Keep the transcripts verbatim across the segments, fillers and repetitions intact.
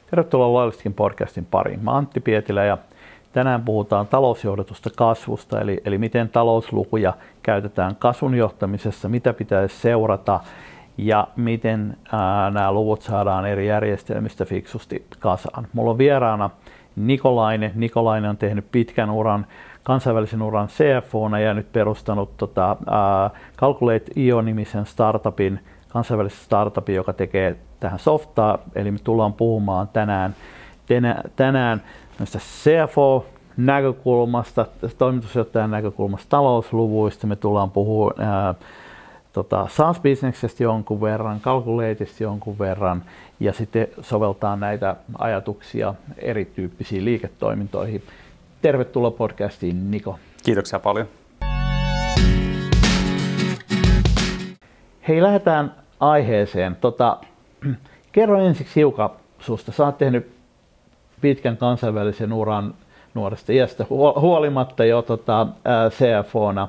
Tervetuloa Loyalistin podcastin pariin. Mä Antti Pietilä ja tänään puhutaan talousjohdetusta kasvusta, eli, eli miten talouslukuja käytetään kasvun johtamisessa, mitä pitäisi seurata ja miten ää, nämä luvut saadaan eri järjestelmistä fiksusti kasaan. Mulla on vieraana Nikolainen. Nikolainen on tehnyt pitkän uran, kansainvälisen uran C F O:na ja nyt perustanut tota, ää, Calculate piste i o-nimisen startupin, kansainvälisen startupin, joka tekee tähän softaa, eli me tullaan puhumaan tänään, tänään, tänään C F O-näkökulmasta, toimitusjohtajan näkökulmasta, talousluvuista, me tullaan puhumaan ää, tota, SaaS-bisneksestä jonkun verran, Calculateista jonkun verran, ja sitten soveltaa näitä ajatuksia erityyppisiin liiketoimintoihin. Tervetuloa podcastiin, Niko. Kiitoksia paljon. Hei, lähdetään aiheeseen. Tota, kerro ensiksi hiukan susta. Sä oot tehnyt pitkän kansainvälisen uran nuoresta iästä huolimatta jo tota, C F O:na.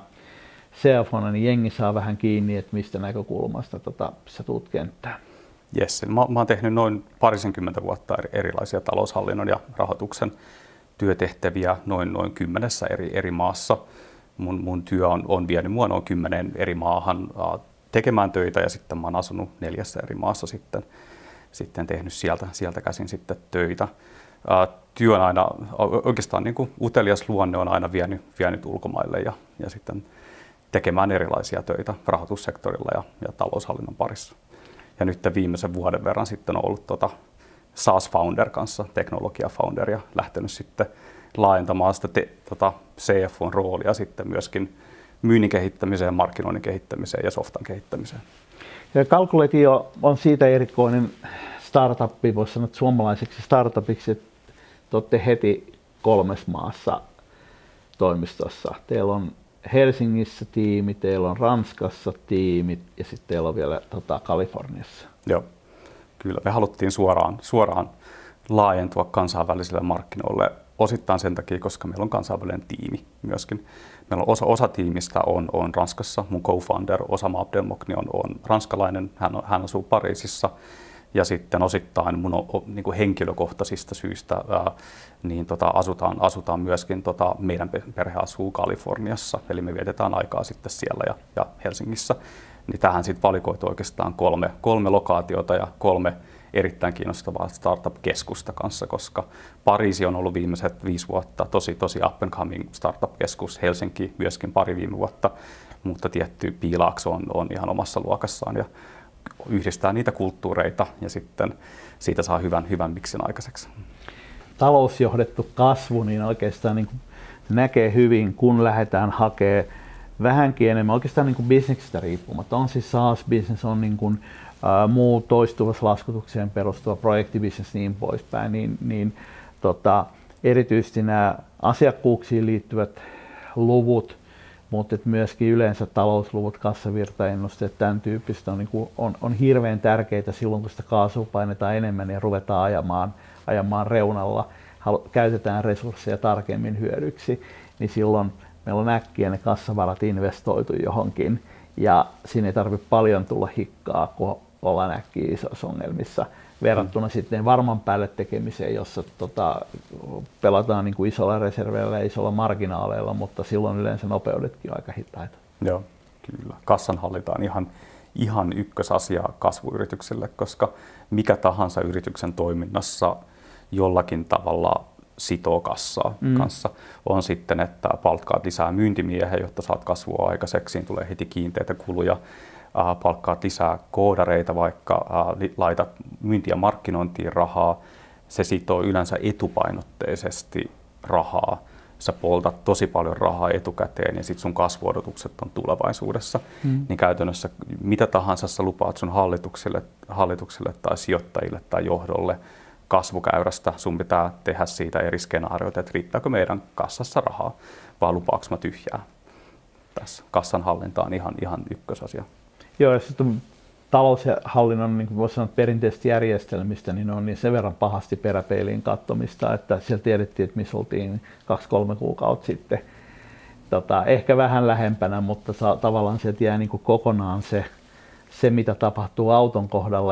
C F O:na, niin jengi saa vähän kiinni, että mistä näkökulmasta tota, sä tuut kenttään. Yes, mä, mä oon tehnyt noin parisenkymmentä vuotta erilaisia taloushallinnon ja rahoituksen työtehtäviä noin, noin kymmenessä eri, eri maassa. Mun, mun työ on, on vienyt mua noin kymmenen eri maahan uh, tekemään töitä ja sitten mä oon asunut neljässä eri maassa sitten, sitten tehnyt sieltä, sieltä käsin sitten töitä. Uh, työ on aina, oikeastaan niin kuin utelias luonne on aina vienyt, vienyt ulkomaille ja, ja sitten tekemään erilaisia töitä rahoitussektorilla ja, ja taloushallinnon parissa. Ja nyt viimeisen vuoden verran sitten on ollut tota SaaS-founder kanssa, teknologia-founder, ja lähtenyt sitten laajentamaan sitä te, tota C F O:n roolia sitten myöskin myynnin kehittämiseen, markkinoinnin kehittämiseen ja softan kehittämiseen. Ja Calculate piste i o on siitä erikoinen startup, voisi sanoa suomalaiseksi startupiksi, että te olette heti kolmessa maassa toimistossa. Teillä on Helsingissä tiimi, teillä on Ranskassa tiimit ja sitten teillä on vielä tota, Kaliforniassa. Joo, kyllä. Me haluttiin suoraan, suoraan laajentua kansainvälisille markkinoille osittain sen takia, koska meillä on kansainvälinen tiimi myöskin. Meillä on osa, osa tiimistä on, on Ranskassa. Mun co-founder Osama Abdelmokni on, on ranskalainen, hän, on, hän asuu Pariisissa. Ja sitten osittain mun on, on, niin kuin henkilökohtaisista syistä ää, niin tota, asutaan, asutaan myöskin, tota, meidän perhe asuu Kaliforniassa, eli me vietetään aikaa sitten siellä ja, ja Helsingissä. Niin tähän sitten valikoitu oikeastaan kolme, kolme lokaatiota ja kolme erittäin kiinnostavaa startup-keskusta kanssa, koska Pariisi on ollut viimeiset viisi vuotta tosi, tosi up and coming startup-keskus, Helsinki myöskin pari viime vuotta, mutta tietty Piilaakso on, on ihan omassa luokassaan ja yhdistää niitä kulttuureita ja sitten siitä saa hyvän, hyvän miksin aikaiseksi. Talousjohdettu kasvu, niin oikeastaan niin kuin näkee hyvin, kun lähdetään hakemaan vähänkin enemmän, oikeastaan niin kuin bisneksestä riippumatta. On siis SaaS-business, on niin kuin, ä, muu toistuvassa laskutukseen perustuva projektibisnes niin poispäin, niin, niin tota, erityisesti nämä asiakkuuksiin liittyvät luvut, mutta myöskin yleensä talousluvut, kassavirtaennusteet, tämän tyyppistä on, niin kuin, on, on hirveän tärkeitä silloin, kun sitä kaasua painetaan enemmän ja ruvetaan ajamaan, ajamaan reunalla, halu, käytetään resursseja tarkemmin hyödyksi, niin silloin meillä on äkkiä ne kassavarat investoitu johonkin ja siinä ei tarvitse paljon tulla hikkaa, kun ollaan äkkiä isoissa ongelmissa verrattuna mm. sitten varman päälle tekemiseen, jossa tota, pelataan niin kuin isolla reserveillä ja isolla marginaaleilla, mutta silloin yleensä nopeudetkin on aika hitaita. Joo, kyllä. Kassanhallinta on ihan, ihan ykkösasia kasvuyritykselle, koska mikä tahansa yrityksen toiminnassa jollakin tavalla sitoo kassaa mm. kanssa. On sitten, että palkkaat lisää myyntimiehen, jotta saat kasvua aikaiseksi, siinä tulee heti kiinteitä kuluja. Palkkaat lisää koodareita, vaikka laitat myynti- ja markkinointiin rahaa, se sitoo yleensä etupainotteisesti rahaa. Sä poltat tosi paljon rahaa etukäteen ja sitten sun kasvuodotukset on tulevaisuudessa. Mm. Niin käytännössä mitä tahansa sä lupaat sun hallitukselle, hallitukselle tai sijoittajille tai johdolle kasvukäyrästä, sun pitää tehdä siitä eri skenaarioita, että riittääkö meidän kassassa rahaa vai lupaanko mä tyhjää. Tässä kassanhallinta on ihan, ihan ykkösasia. Joo, ja sitten taloushallinnon, niin kuin voisi sanoa, perinteisistä järjestelmistä, niin on niin sen verran pahasti peräpeiliin katsomista, että siellä tiedettiin, että missä oltiin kaksi kolme kuukautta sitten. Tota, ehkä vähän lähempänä, mutta sa- tavallaan sieltä jää niin kuin kokonaan se, se, mitä tapahtuu auton kohdalla. Ja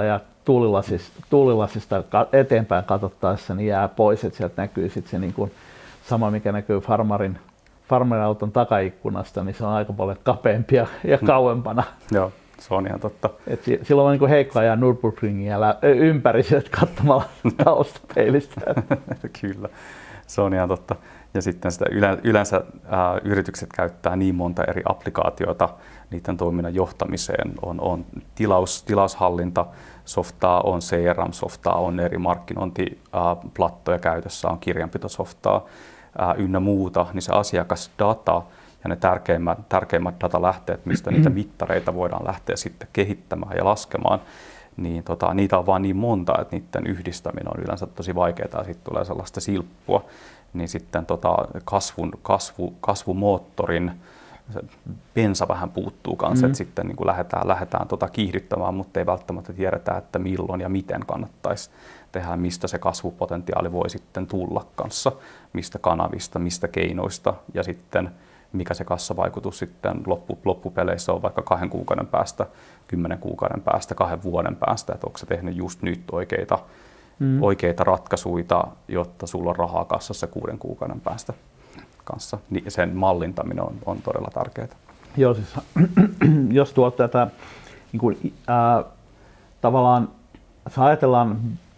tuulilasista, tuulilasista eteenpäin katsottaessa niin jää pois, että sieltä näkyy sitten se niin kuin sama, mikä näkyy farmarin, farmarin auton takaikkunasta, niin se on aika paljon kapeampi ja, ja kauempana. Mm. Joo, se on ihan totta. Et silloin on niin kuin heikko ajaa Nürburgringiä ympäri sieltä katsomalla taustapeilistä. Kyllä, se on ihan totta. Ja sitten sitä yleensä ää, yritykset käyttää niin monta eri applikaatiota niiden toiminnan johtamiseen. On, on tilaus, tilaushallinta, softaa, on C R M-softaa, on eri markkinointiplattoja käytössä, on kirjanpitosoftaa ää, ynnä muuta, niin se asiakasdata ja ne tärkeimmät, tärkeimmät datalähteet, mistä niitä mittareita voidaan lähteä sitten kehittämään ja laskemaan, niin tota, niitä on vaan niin monta, että niiden yhdistäminen on yleensä tosi vaikeaa ja sitten tulee sellaista silppua. Niin sitten tota kasvun, kasvu, kasvumoottorin se bensa vähän puuttuu kanssa, mm. että sitten niin kuin lähdetään, lähdetään tota kiihdyttämään, mutta ei välttämättä tiedetä, että milloin ja miten kannattaisi tehdä, mistä se kasvupotentiaali voi sitten tulla kanssa, mistä kanavista, mistä keinoista ja sitten mikä se kassavaikutus sitten loppu, loppupeleissä on vaikka kahden kuukauden päästä, kymmenen kuukauden päästä, kahden vuoden päästä, että onko se tehnyt just nyt oikeita Mm. oikeita ratkaisuja, jotta sulla on rahaa kassassa kuuden kuukauden päästä kanssa. Niin sen mallintaminen on, on todella tärkeää. Joo, siis jos tuot tätä niin kuin, ää, tavallaan, jos ajatellaan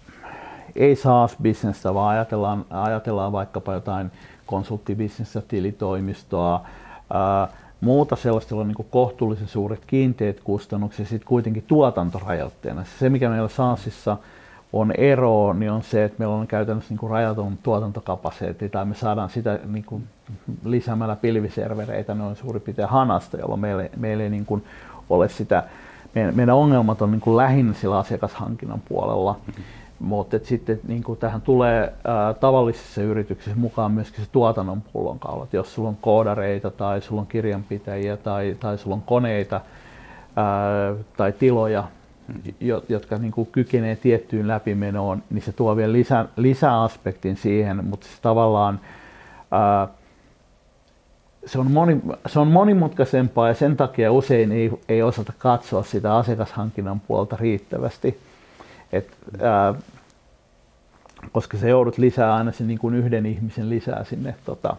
ei SaaS-bisnestä, vaan ajatellaan, ajatellaan vaikkapa jotain konsulttibisnestä, tilitoimistoa, ää, muuta sellaista, jolla on niin kuin kohtuullisen suuret kiinteät kustannukset ja sitten kuitenkin tuotantorajoitteena. Se, mikä meillä SaaSissa on ero, niin on se, että meillä on käytännössä niin kuin rajaton tuotantokapasiteetti tai me saadaan sitä niin kuin lisäämällä pilviservereitä noin suurin piirtein hanasta, jolloin meille, meille ei niin kuin ole sitä, meidän, meidän ongelmat on niin kuin lähinnä sillä asiakashankinnan puolella, mm-hmm. mutta sitten niin kuin tähän tulee ää, tavallisissa yrityksissä mukaan myöskin se tuotannon pullonkaulat, jos sulla on koodareita tai sulla on kirjanpitäjiä tai, tai sulla on koneita ää, tai tiloja, jotka niin kuin kykenee tiettyyn läpimenoon, niin se tuo vielä lisä, lisäaspektin siihen, mutta se tavallaan ää, se, on moni, se on monimutkaisempaa ja sen takia usein ei, ei osata katsoa sitä asiakashankinnan puolta riittävästi, Et, ää, koska se joudut lisää aina sen niin kuin yhden ihmisen lisää sinne. Tota.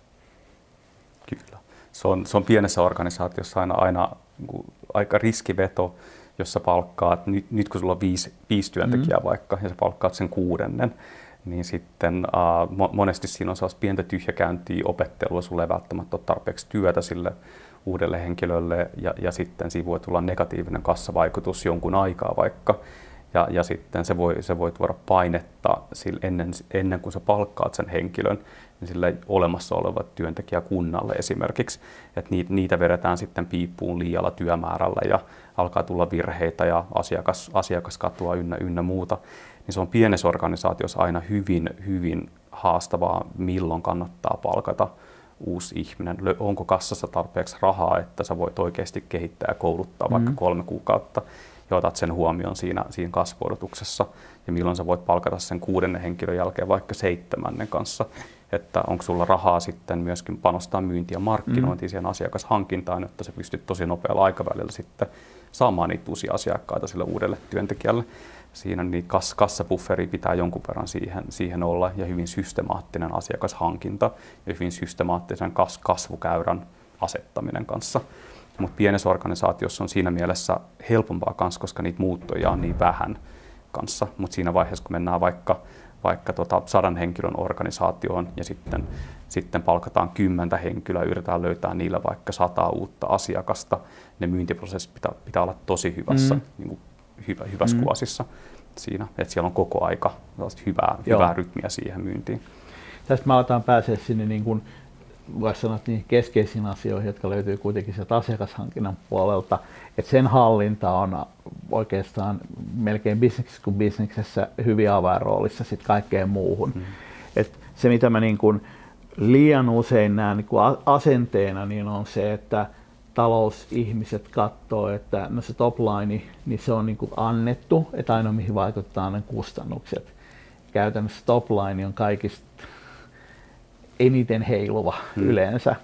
Kyllä. Se on, se on pienessä organisaatiossa aina, aina niin kuin aika riskiveto, jos sä palkkaat, nyt, nyt kun sulla on viisi, viisi työntekijää mm-hmm. vaikka, ja sä palkkaat sen kuudennen, niin sitten uh, monesti siinä on sellaista pientä tyhjäkäyntiä, opettelua, sulla ei välttämättä ole tarpeeksi työtä sille uudelle henkilölle, ja, ja sitten siinä voi tulla negatiivinen kassavaikutus jonkun aikaa vaikka, ja, ja sitten se voi, se voi tuoda painetta sille ennen, ennen kuin sä palkkaat sen henkilön, niin sille olemassa olevat työntekijäkunnalle esimerkiksi, että niitä, niitä vedetään sitten piippuun liialla työmäärällä ja alkaa tulla virheitä ja asiakas, asiakaskatua ynnä, ynnä muuta, niin se on pienessä organisaatiossa aina hyvin, hyvin haastavaa, milloin kannattaa palkata uusi ihminen. Onko kassassa tarpeeksi rahaa, että sä voit oikeasti kehittää ja kouluttaa vaikka mm-hmm. kolme kuukautta ja otat sen huomioon siinä, siinä kasvuodotuksessa ja milloin sä voit palkata sen kuudennen henkilön jälkeen vaikka seitsemännen kanssa. Että onko sulla rahaa sitten myöskin panostaa myynti- ja markkinointiin mm. siihen asiakashankintaan, että sä pystyt tosi nopealla aikavälillä sitten saamaan niitä uusia asiakkaita sille uudelle työntekijälle. Siinä niitä kas- kassabufferi pitää jonkun verran siihen, siihen olla ja hyvin systemaattinen asiakashankinta ja hyvin systemaattisen kas- kasvukäyrän asettaminen kanssa. Mutta pienessä organisaatiossa on siinä mielessä helpompaa kanssa, koska niitä muuttoja on niin vähän kanssa. Mutta siinä vaiheessa, kun mennään vaikka vaikka tota sadan henkilön organisaatioon ja sitten, sitten palkataan kymmentä henkilöä, yritetään löytää niillä vaikka sata uutta asiakasta. Ne myyntiprosessit pitää, pitää olla tosi hyvässä, mm. niin kuin hyvä, hyvässä mm. kuosissa siinä, että siellä on koko aika hyvää, hyvää rytmiä siihen myyntiin. Tästä me aletaan pääsee sinne niin kuin voisi sanoa niin keskeisiin asioihin, jotka löytyy kuitenkin sieltä asiakashankinnan puolelta, että sen hallinta on oikeastaan melkein bisneksessä kuin bisneksessä hyvin avainroolissa sitten kaikkeen muuhun. Mm. Et se mitä mä niin kuin liian usein näen niin kuin asenteena niin on se, että talousihmiset katsoo, että no se top line, niin se on niin kuin annettu, että ainoa mihin vaikuttaa ne kustannukset. Käytännössä top line on kaikista eniten heiluva hmm. yleensä.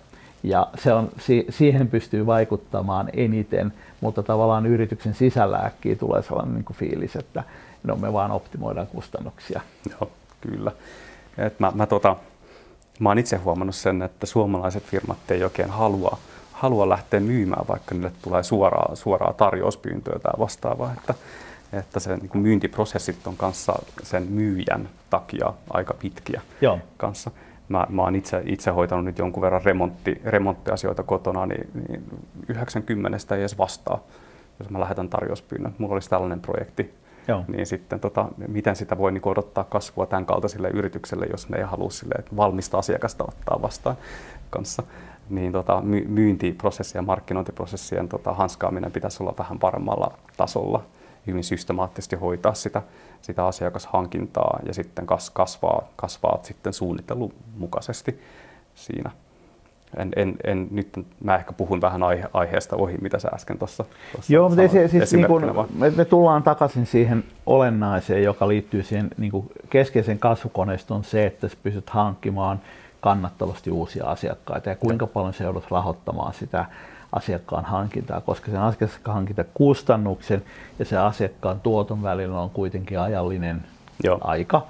Ja se on, siihen pystyy vaikuttamaan eniten, mutta tavallaan yrityksen sisällä äkkiä tulee sellainen niin kuin fiilis, että no me vaan optimoidaan kustannuksia. Joo, kyllä. Et mä, mä, tota, mä oon itse huomannut sen, että suomalaiset firmat ei oikein halua, halua lähteä myymään, vaikka niille tulee suoraa, suoraa tarjouspyyntöä tai vastaavaa. Että, että se niin kuin myyntiprosessit on kanssa sen myyjän takia aika pitkiä Joo. kanssa. Mä, mä oon itse, itse hoitanut nyt jonkun verran remontti, remonttiasioita kotona, niin, niin yhdeksänkymmentä ei edes vastaa, jos mä lähetän tarjouspyynnön. Mulla olisi tällainen projekti. Joo. Niin sitten tota, miten sitä voi niin odottaa kasvua tämän kaltaisille yrityksille, jos ne ei halua sille, että valmista asiakasta ottaa vastaan kanssa. Niin tota, my- myyntiprosessi ja markkinointiprosessien tota, hanskaaminen pitäisi olla vähän paremmalla tasolla, hyvin systemaattisesti hoitaa sitä, sitä asiakashankintaa ja sitten kas, kasvaa, kasvaa sitten suunnittelun mukaisesti siinä. En, en, en, nyt mä ehkä puhun vähän aihe, aiheesta ohi, mitä sä äsken tuossa Joo, mutta se, siis niin kun, me, me tullaan takaisin siihen olennaiseen, joka liittyy siihen niin kuin keskeisen kasvukoneistoon, se, että sä pystyt hankkimaan kannattavasti uusia asiakkaita ja kuinka paljon sä joudut rahoittamaan sitä asiakkaan hankintaa, koska sen asiakkaan hankintakustannuksen ja sen asiakkaan tuoton välillä on kuitenkin ajallinen Joo. aika.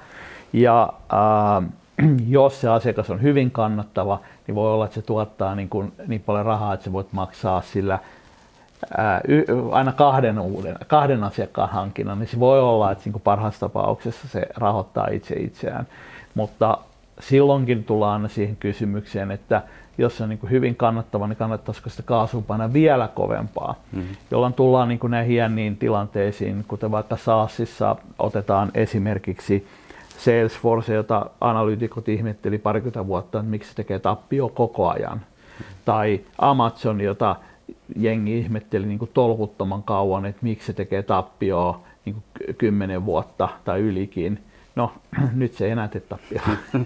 Ja äh, jos se asiakas on hyvin kannattava, niin voi olla, että se tuottaa niin, kuin, niin paljon rahaa, että sä voit maksaa sillä ää, y, aina kahden, uuden, kahden asiakkaan hankinnan, niin se voi olla, että niin kuin parhaassa tapauksessa se rahoittaa itse itseään. Mutta silloinkin tullaan aina siihen kysymykseen, että jos se on niin kuin hyvin kannattava, niin kannattaisiko sitä kaasua painaa vielä kovempaa, mm-hmm. jolloin tullaan niin kuin näihin jänniin tilanteisiin, kuten vaikka SaaSissa otetaan esimerkiksi Salesforce, jota analyytikot ihmetteli parikymmentä vuotta, että miksi se tekee tappio koko ajan. Mm. Tai Amazon, jota jengi ihmetteli niin kuin tolkuttoman kauan, että miksi se tekee tappioa niin kuin kymmenen vuotta tai ylikin. No, nyt se ei enää tee tappioa.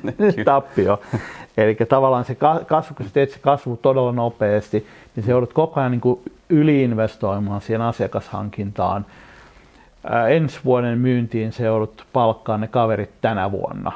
tappio. Eli tavallaan se kasvu, kun sä teet se kasvu todella nopeasti, niin se joudut koko ajan niin kuin yliinvestoimaan siihen asiakashankintaan. Ensi vuoden myyntiin se joudut palkkaan ne kaverit tänä vuonna.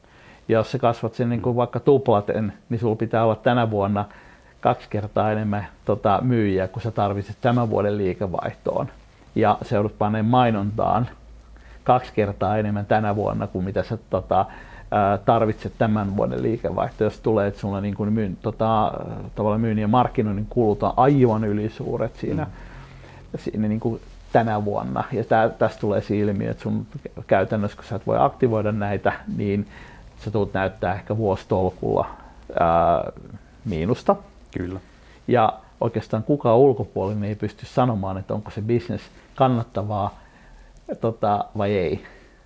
Ja jos sä kasvat sen niin kuin vaikka tuplaten, niin sulla pitää olla tänä vuonna kaksi kertaa enemmän tota, myyjiä, kun sä tarvitset tämän vuoden liikevaihtoon. Ja sä joudut panemaan mainontaan kaksi kertaa enemmän tänä vuonna kuin mitä sä tota, tarvitset tämän vuoden liikevaihtoon. Jos tulee, että sulla niin kuin myyn, tota, tavallaan myynnin ja markkinoinnin kulut on aivan ylisuuret siinä, mm. siinä niin kuin tänä vuonna. Ja tä, tästä tulee se ilmiö, että sun käytännössä, kun sä et voi aktivoida näitä, niin sä tulet näyttää ehkä vuositolkulla ää, miinusta. Kyllä. Ja oikeastaan kukaan ulkopuolinen ei pysty sanomaan, että onko se business kannattavaa tota, vai ei,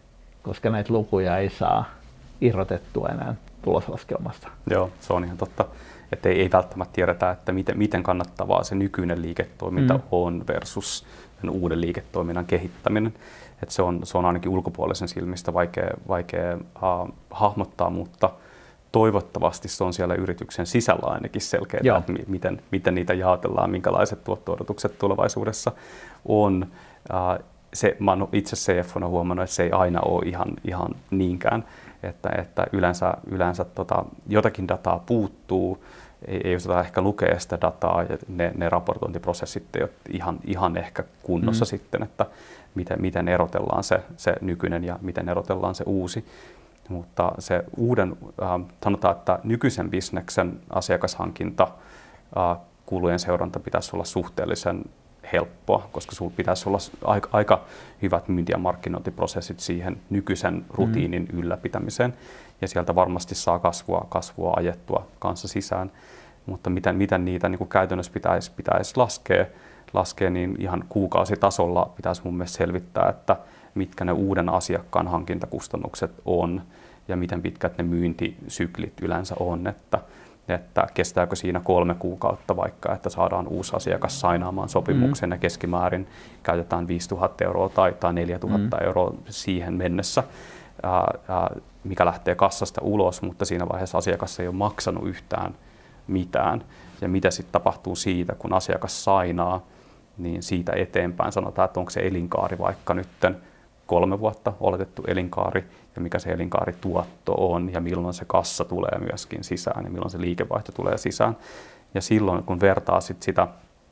koska näitä lukuja ei saa irrotettua enää tuloslaskelmasta. Joo, se on ihan totta. Että ei, ei välttämättä tiedetä, että miten, miten kannattavaa se nykyinen liiketoiminta mm. on versus sen uuden liiketoiminnan kehittäminen. Että se, on, se on ainakin ulkopuolisen silmistä vaikea, vaikea uh, hahmottaa, mutta toivottavasti se on siellä yrityksen sisällä ainakin selkeää, että miten, miten niitä jaotellaan, minkälaiset tuotto-odotukset tulevaisuudessa on. Uh, se, mä oon itse C F O:na huomannut, että se ei aina ole ihan, ihan niinkään, että, että yleensä, yleensä tota, jotakin dataa puuttuu, ei, ei osata ehkä lukea sitä dataa ja ne, ne raportointiprosessit ei ole ihan, ihan ehkä kunnossa mm. sitten, että miten, miten erotellaan se, se nykyinen ja miten erotellaan se uusi. Mutta se uuden, äh, sanotaan, että nykyisen bisneksen asiakashankinta, äh, kulujen seuranta pitäisi olla suhteellisen helppoa, koska sinulla pitäisi olla aika, aika hyvät myynti- ja markkinointiprosessit siihen nykyisen rutiinin mm. ylläpitämiseen. Ja sieltä varmasti saa kasvua, kasvua ajettua kanssa sisään. Mutta miten, miten niitä niin kuin käytännössä pitäisi, pitäisi laskea, laskea, niin ihan kuukausitasolla pitäisi mun mielestä selvittää, että mitkä ne uuden asiakkaan hankintakustannukset on ja miten pitkät ne myyntisyklit yleensä on. Että että kestääkö siinä kolme kuukautta vaikka, että saadaan uusi asiakas sainaamaan sopimuksen mm. ja keskimäärin käytetään viisituhatta euroa tai, tai neljätuhatta mm. euroa siihen mennessä, ää, ää, mikä lähtee kassasta ulos, mutta siinä vaiheessa asiakas ei ole maksanut yhtään mitään. Ja mitä sitten tapahtuu siitä, kun asiakas sainaa, niin siitä eteenpäin sanotaan, että onko se elinkaari vaikka nytten kolme vuotta oletettu elinkaari ja mikä se elinkaarituotto on ja milloin se kassa tulee myöskin sisään ja milloin se liikevaihto tulee sisään. Ja silloin kun vertaa sit sitä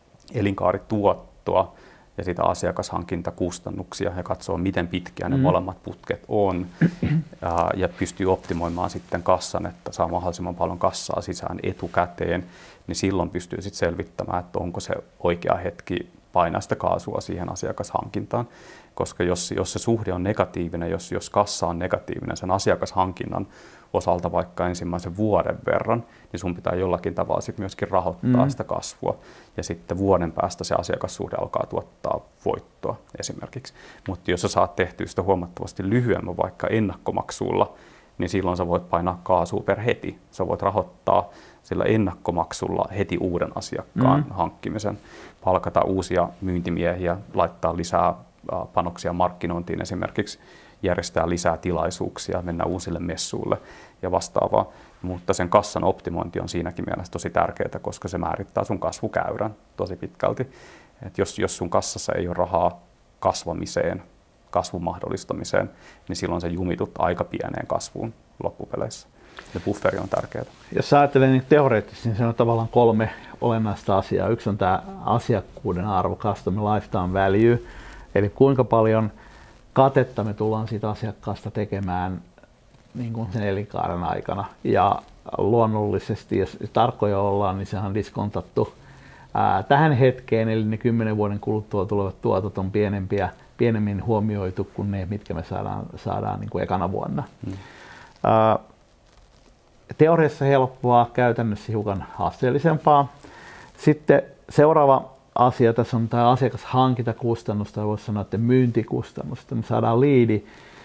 elinkaarituottoa ja sitä asiakashankintakustannuksia ja katsoo, miten pitkiä ne mm. molemmat putket on ja, ja pystyy optimoimaan sitten kassan, että saa mahdollisimman paljon kassaa sisään etukäteen, niin silloin pystyy sitten selvittämään, että onko se oikea hetki painaa sitä kaasua siihen asiakashankintaan. Koska jos, jos se suhde on negatiivinen, jos, jos kassa on negatiivinen sen asiakashankinnan osalta vaikka ensimmäisen vuoden verran, niin sun pitää jollakin tavalla sit myöskin rahoittaa mm. sitä kasvua. Ja sitten vuoden päästä se asiakassuhde alkaa tuottaa voittoa esimerkiksi. Mutta jos sä saat tehtyä sitä huomattavasti lyhyemmän vaikka ennakkomaksulla, niin silloin sä voit painaa kaasua per heti. Sä voit rahoittaa sillä ennakkomaksulla heti uuden asiakkaan mm. hankkimisen, palkata uusia myyntimiehiä, laittaa lisää panoksia markkinointiin esimerkiksi, järjestää lisää tilaisuuksia, mennä uusille messuille ja vastaavaa. Mutta sen kassan optimointi on siinäkin mielessä tosi tärkeää, koska se määrittää sun kasvukäyrän tosi pitkälti. Et jos, jos sun kassassa ei ole rahaa kasvamiseen, kasvun mahdollistamiseen, niin silloin se jumitut aika pieneen kasvuun loppupeleissä. Ja bufferi on tärkeää. Jos ajattelee niin teoreettisesti, niin se on tavallaan kolme olennaista asiaa. Yksi on tämä asiakkuuden arvo, customer lifetime value, eli kuinka paljon katetta me tullaan siitä asiakkaasta tekemään niin kuin sen elinkaaren aikana. Ja luonnollisesti, jos tarkkoja ollaan, niin sehän on diskontattu ää, tähän hetkeen, eli ne kymmenen vuoden kuluttua tulevat tuotot on pienempiä, pienemmin huomioitu kuin ne, mitkä me saadaan, saadaan niin kuin ekana vuonna. Hmm. Ää, teoriassa helppoa, käytännössä hiukan haasteellisempaa. Sitten seuraava asia tässä on tämä asiakashankintakustannus, tai voisi sanoa, että myyntikustannus. Me saadaan liidi.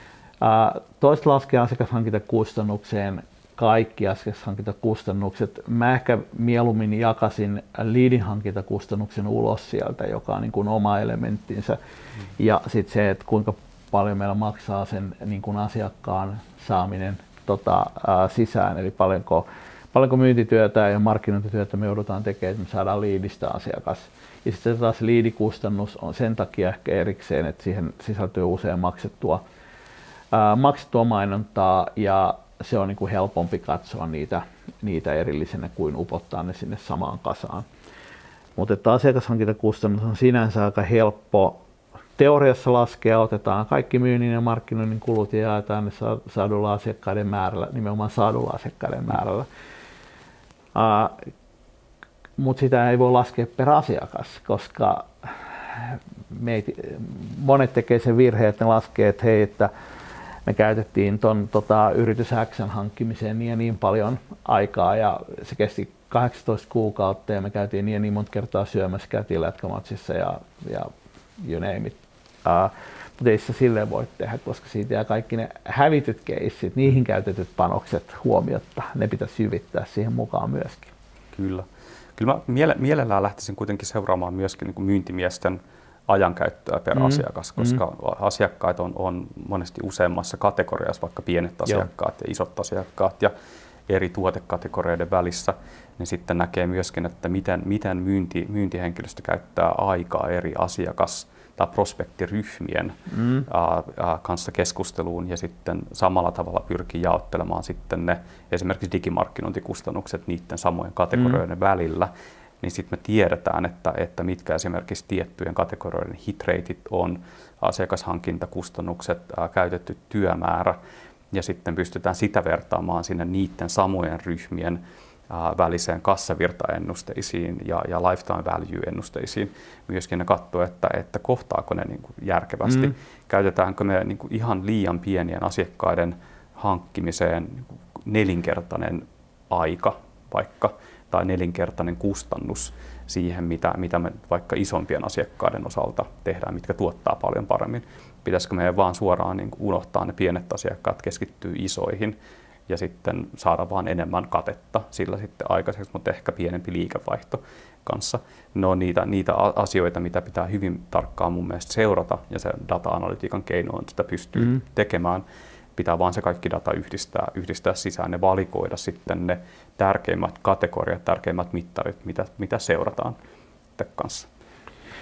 Toiset laskee asiakashankintakustannukseen kaikki asiakashankintakustannukset. Mä ehkä mieluummin jakasin liidinhankintakustannuksen ulos sieltä, joka on niin kuin oma elementtinsä. Mm. Ja sitten se, että kuinka paljon meillä maksaa sen niin kuin asiakkaan saaminen tota, ää, sisään, eli paljonko, paljonko myyntityötä ja markkinointityötä me joudutaan tekemään, että me saadaan liidistä asiakas. Ja sitten taas liidikustannus on sen takia ehkä erikseen, että siihen sisältyy usein maksettua, ää, maksettua mainontaa ja se on niin kuin helpompi katsoa niitä, niitä erillisenä kuin upottaa ne sinne samaan kasaan. Mutta asiakashankintakustannus on sinänsä aika helppo teoriassa laskea, otetaan kaikki myynnin ja markkinoinnin kulut ja jaetaan ne saadulla asiakkaiden määrällä, nimenomaan saadulla asiakkaiden määrällä. Uh, Mutta sitä ei voi laskea per asiakas, koska me, monet tekee sen virheen, että ne laskee, että hei, että me käytettiin ton tota, yritys X:n hankkimiseen niin ja niin paljon aikaa ja se kesti kahdeksantoista kuukautta ja me käytiin niin ja niin monta kertaa syömässä, käytiin lätkämatsissa ja, ja you name it. Uh, mutta ei se silleen voi tehdä, koska siitä jää kaikki ne hävityt keissit, niihin käytetyt panokset huomiotta, ne pitäisi syvittää siihen mukaan myöskin. Kyllä. Kyllä mä miele- mielellään lähtisin kuitenkin seuraamaan myöskin niin kuin myyntimiesten ajankäyttöä per mm. asiakas, koska mm. asiakkaita on, on monesti useammassa kategoriassa, vaikka pienet asiakkaat Joo. ja isot asiakkaat ja eri tuotekategorioiden välissä, niin sitten näkee myöskin, että miten, miten myynti, myyntihenkilöstö käyttää aikaa eri asiakas- tai prospektiryhmien mm. ää, ää, kanssa keskusteluun ja sitten samalla tavalla pyrkii jaottelemaan sitten ne esimerkiksi digimarkkinointikustannukset niiden samojen kategorioiden mm. välillä, niin sitten me tiedetään, että, että mitkä esimerkiksi tiettyjen kategorioiden hitreitit on, asiakashankintakustannukset, ää, käytetty työmäärä ja sitten pystytään sitä vertaamaan sinne niiden samojen ryhmien väliseen kassavirtaennusteisiin ja, ja lifetime value-ennusteisiin. Myöskin ne katsoo, että, että kohtaako ne niin kuin järkevästi. Mm. Käytetäänkö me niin kuin ihan liian pienien asiakkaiden hankkimiseen niin kuin nelinkertainen aika vaikka, tai nelinkertainen kustannus siihen, mitä, mitä me vaikka isompien asiakkaiden osalta tehdään, mitkä tuottaa paljon paremmin. Pitäisikö meidän vaan suoraan niin kuin unohtaa ne pienet asiakkaat, keskittyy isoihin, ja sitten saada vaan enemmän katetta sillä sitten aikaiseksi, mutta ehkä pienempi liikevaihto kanssa. Ne on niitä, niitä asioita, mitä pitää hyvin tarkkaan mun mielestä seurata, ja se data-analytiikan keino on, sitä pystyy mm. tekemään. Pitää vaan se kaikki data yhdistää, yhdistää sisään ja valikoida sitten ne tärkeimmät kategoriat, tärkeimmät mittarit, mitä, mitä seurataan kanssa.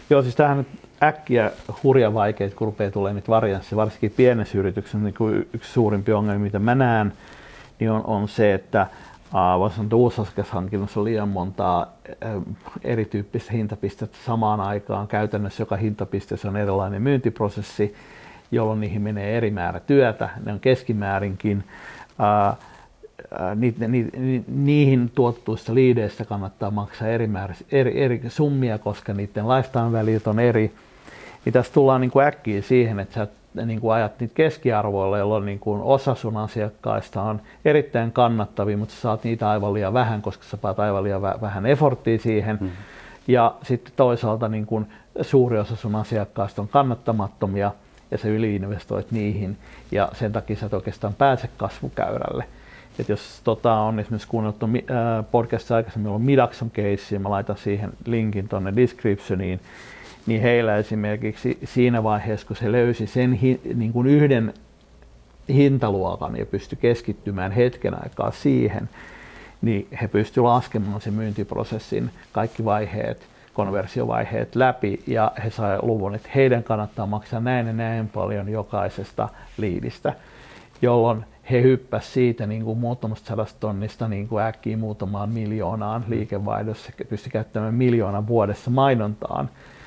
Joo, siis tämähän nyt äkkiä hurja vaikeita, kun rupeaa tulemaan niitä variansseja, varsinkin pienessä yrityksessä, niin kuin yksi suurimpia ongelmia, mitä mä näen, niin on, on se, että Uh, voisi sanoa, että uusasiakashankinnassa on liian montaa uh, erityyppistä hintapistettä samaan aikaan. Käytännössä joka hintapisteessä on erilainen myyntiprosessi, jolloin niihin menee eri määrä työtä. Ne on keskimäärinkin. Uh, uh, ni, ni, ni, niihin tuotetuista liideistä kannattaa maksaa eri, määrä, eri, eri summia, koska niiden lifetime välit on eri. Niin tässä tullaan niin kuin äkkiä siihen, että sä niin kuin ajat niitä keskiarvoilla, jolloin niin kuin osa sun asiakkaista on erittäin kannattavia, mutta sä saat niitä aivan liian vähän, koska sä paat aivan liian vähän efforttia siihen. Mm. Ja sitten toisaalta niin kuin suuri osa sun asiakkaista on kannattamattomia ja sä yliinvestoit niihin ja sen takia sä et oikeastaan pääse kasvukäyrälle. Et jos tota, on esimerkiksi kuunneltu äh, podcastissa aikaisemmin, on Midaxon case, ja mä laitan siihen linkin tuonne descriptioniin, niin heillä esimerkiksi siinä vaiheessa, kun se löysi sen hi, niin kuin yhden hintaluokan ja pystyi keskittymään hetken aikaa siihen, niin he pystyivät laskemaan sen myyntiprosessin kaikki vaiheet, konversiovaiheet läpi, ja he saivat luvun, että heidän kannattaa maksaa näin ja näin paljon jokaisesta liidistä, jolloin he hyppäsivät siitä niin kuin muutamasta sadasta tonnista niin kuin äkkiä muutamaan miljoonaan liikevaihdossa, pystyi käyttämään miljoonan vuodessa mainontaan,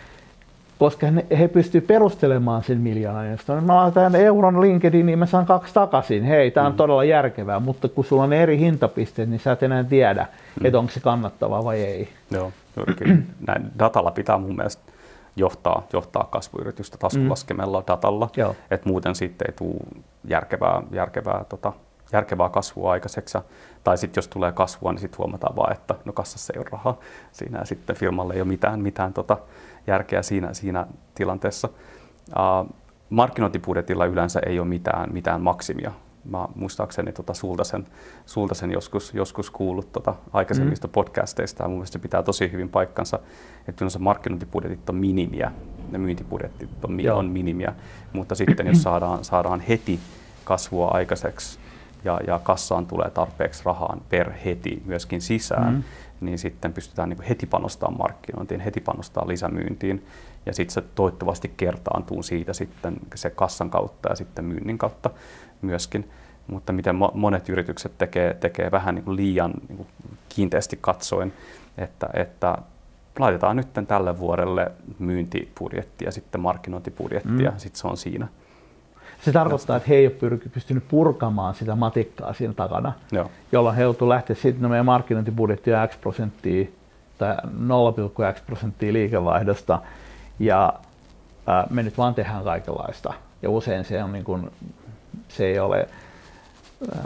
koska he, he pystyvät perustelemaan sen miljoonan. Jos mä laitan euron LinkedIn, niin mä saan kaksi takaisin. Hei, tämä on mm. todella järkevää, mutta kun sulla on eri hintapisteet, niin sä et enää tiedä, mm. että onko se kannattavaa vai ei. Joo, juurikin. Näin datalla pitää mun mielestä johtaa, johtaa kasvuyritystä taskulaskemella mm. datalla, että muuten sitten ei tule järkevää, järkevää, tota, järkevää kasvua aikaiseksi. Tai sitten jos tulee kasvua, niin sitten huomataan vaan, että no kassassa ei ole rahaa siinä ja sitten firmalle ei ole mitään, mitään tota, järkeä siinä, siinä tilanteessa. Uh, markkinointibudjetilla yleensä ei ole mitään, mitään maksimia. Mä muistaakseni tota, sulta, sen, sulta sen joskus, joskus kuullut tota, aikaisemmista mm. podcasteista, ja mun mielestä se pitää tosi hyvin paikkansa, että yleensä markkinointibudjetit on minimiä, ne myyntibudjetit on, on minimiä, mutta sitten jos saadaan, saadaan heti kasvua aikaiseksi ja, ja kassaan tulee tarpeeksi rahaa per heti myöskin sisään, mm. niin sitten pystytään niin kuin heti panostamaan markkinointiin, heti panostamaan lisämyyntiin, ja sitten se toivottavasti kertaantuu siitä sitten se kassan kautta ja sitten myynnin kautta myöskin. Mutta miten monet yritykset tekee, tekee vähän niin kuin liian niin kuin kiinteästi katsoen, että, että laitetaan nyt tälle vuodelle myyntibudjetti ja sitten markkinointibudjetti, mm. ja sitten se on siinä. Se tarkoittaa, että he ei ole pystynyt purkamaan sitä matikkaa siinä takana, Joo. jolloin he joutuu lähteä sitten, no meidän markkinointibudjetti on X prosenttia tai nolla pilkku X prosenttia liikevaihdosta, ja ää, me nyt vaan tehdään kaikenlaista. Ja usein se, on niin kuin, se ei ole, ää,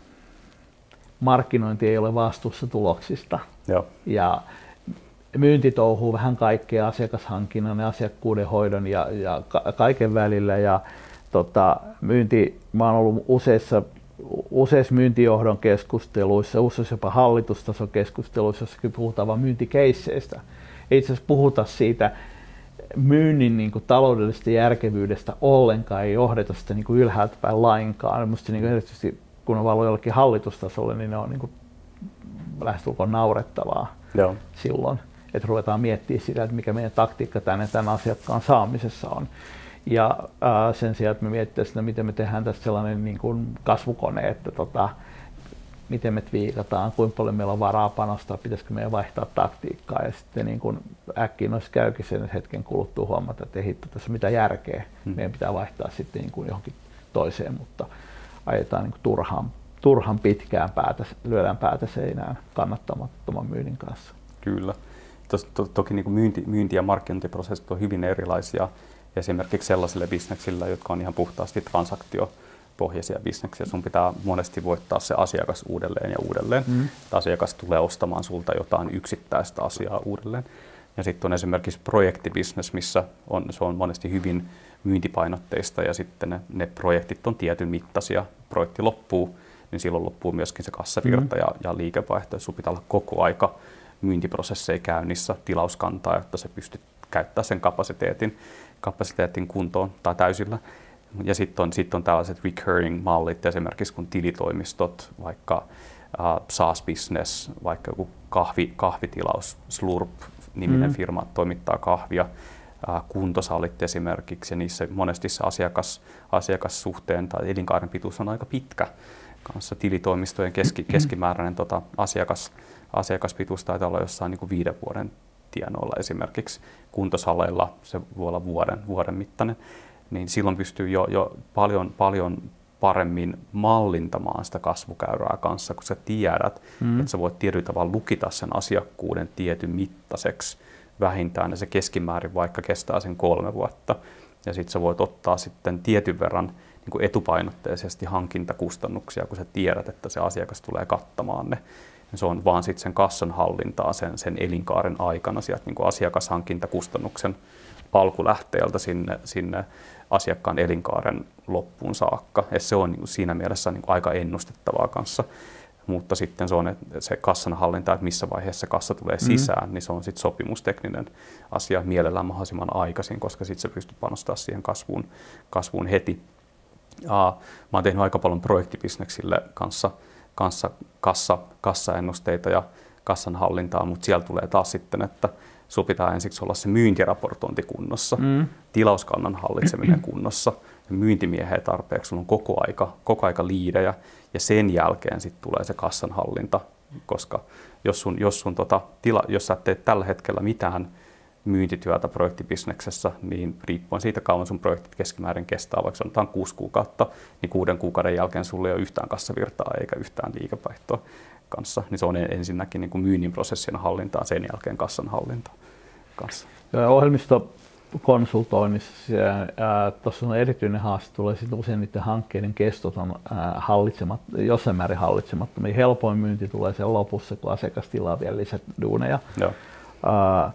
markkinointi ei ole vastuussa tuloksista. Joo. Ja myynti touhuu vähän kaikkea asiakashankinnan ja asiakkuuden hoidon ja, ja ka- kaiken välillä. Ja, tota, myynti, mä oon ollut useissa, useissa myyntijohdon keskusteluissa, useissa jopa hallitustason keskusteluissa, jossa puhutaan vain myyntikeisseistä. Ei itse asiassa puhuta siitä myynnin niin kuin taloudellisesta järkevyydestä ollenkaan, ei johdeta sitä niin kuin ylhäältä päin lainkaan. Minusta niin kuin erityisesti kun on valuu jollekin hallitustasolle, niin ne on niin kuin lähestulkoon naurettavaa Joo. silloin, että ruvetaan miettimään sitä, että mikä meidän taktiikka tänne tämän asiakkaan saamisessa on. Ja ää, sen sijaan, että me mietitään sitä, miten me tehdään tästä sellainen niin kuin kasvukone, että tota, miten me twiikataan, kuinka paljon meillä on varaa panostaa, pitäisikö meidän vaihtaa taktiikkaa, ja sitten niin kuin äkkiä noissa käykin sen hetken kuluttua huomata, että ei hitto tässä mitään järkeä, hmm. meidän pitää vaihtaa sitten niin kuin johonkin toiseen, mutta ajetaan niin kuin turhaan, turhan pitkään päätä, lyödään päätä seinään kannattamattoman myynnin kanssa. Kyllä. Tos, to, toki niin kuin myynti, myynti- ja markkinointiprosessit on hyvin erilaisia esimerkiksi sellaisille bisneksille, jotka on ihan puhtaasti transaktiopohjaisia bisneksiä. Sun pitää monesti voittaa se asiakas uudelleen ja uudelleen. Mm. Asiakas tulee ostamaan sulta jotain yksittäistä asiaa uudelleen. Ja sitten on esimerkiksi projektibisnes, missä on, se on monesti hyvin myyntipainotteista ja sitten ne, ne projektit on tietyn mittaisia. Projekti loppuu, niin silloin loppuu myöskin se kassavirta mm. ja, ja liikevaihto. Sun pitää olla koko aika myyntiprosesseja käynnissä, tilauskantaa, jotta se pystyt käyttämään sen kapasiteetin, kapasiteetin kuntoon tai täysillä. Ja sitten on, sit on tällaiset recurring-mallit, esimerkiksi kun tilitoimistot, vaikka uh, SaaS-business, vaikka joku kahvi, kahvitilaus, Slurp-niminen mm. firma toimittaa kahvia, kuntosalit esimerkiksi, ja niissä monesti se asiakas, asiakassuhteen tai elinkaaren pituus on aika pitkä. Kanssa tilitoimistojen keski, keskimääräinen tota, asiakas, asiakaspituus taitaa olla jossain niin kuin viiden vuoden tienoilla esimerkiksi. Kuntosaleilla se voi olla vuoden, vuoden mittainen, niin silloin pystyy jo, jo paljon, paljon paremmin mallintamaan sitä kasvukäyrää kanssa, kun sä tiedät, mm. että sä voit tietyllä tavalla lukita sen asiakkuuden tietyn mittaiseksi vähintään, ja se keskimäärin vaikka kestää sen kolme vuotta. Ja sitten sä voit ottaa sitten tietyn verran niin kuin etupainotteisesti hankintakustannuksia, kun sä tiedät, että se asiakas tulee kattamaan ne. Ja se on vaan sitten sen kassan hallintaa sen, sen elinkaaren aikana sieltä niin kuin asiakashankintakustannuksen alkulähteeltä sinne, sinne asiakkaan elinkaaren loppuun saakka. Ja se on niin siinä mielessä niin aika ennustettavaa kanssa. Mutta sitten se on että se kassan hallinta, että missä vaiheessa kassa tulee sisään, mm. niin se on sitten sopimustekninen asia mielellään mahdollisimman aikaisin, koska sitten se pystyy panostamaan siihen kasvuun, kasvuun heti. Ja mä oon tehnyt aika paljon projektibisneksille kanssa, kanssa kassa, kassaennusteita ja kassan hallintaa, mutta siellä tulee taas sitten, että sulla pitää ensiksi olla se myyntiraportointi kunnossa, mm. tilauskannan hallitseminen kunnossa, myyntimieheen tarpeeksi, sulla on koko aika, koko aika liidejä, ja sen jälkeen sitten tulee se kassan hallinta, koska jos, sun, jos, sun tota, tila, jos sä et tee tällä hetkellä mitään myyntityötä projektibisneksessä, niin riippuen siitä kauan sun projektit keskimäärin kestää, vaikka sanotaan kuusi kuukautta, niin kuuden kuukauden jälkeen sulla ei ole yhtään kassavirtaa eikä yhtään liikevaihtoa kanssa, niin se on ensinnäkin niin kuin myynnin prosessin hallintaa, sen jälkeen kassan hallinta kanssa. Ohjelmistokonsultoinnissa tuossa on erityinen haaste, tulee sitten usein niiden hankkeiden kestot on hallitsemat, jossain määrin hallitsemattomia. Helpoin myynti tulee sen lopussa, kun asiakas tilaa vielä lisäduuneja. Joo. Ää,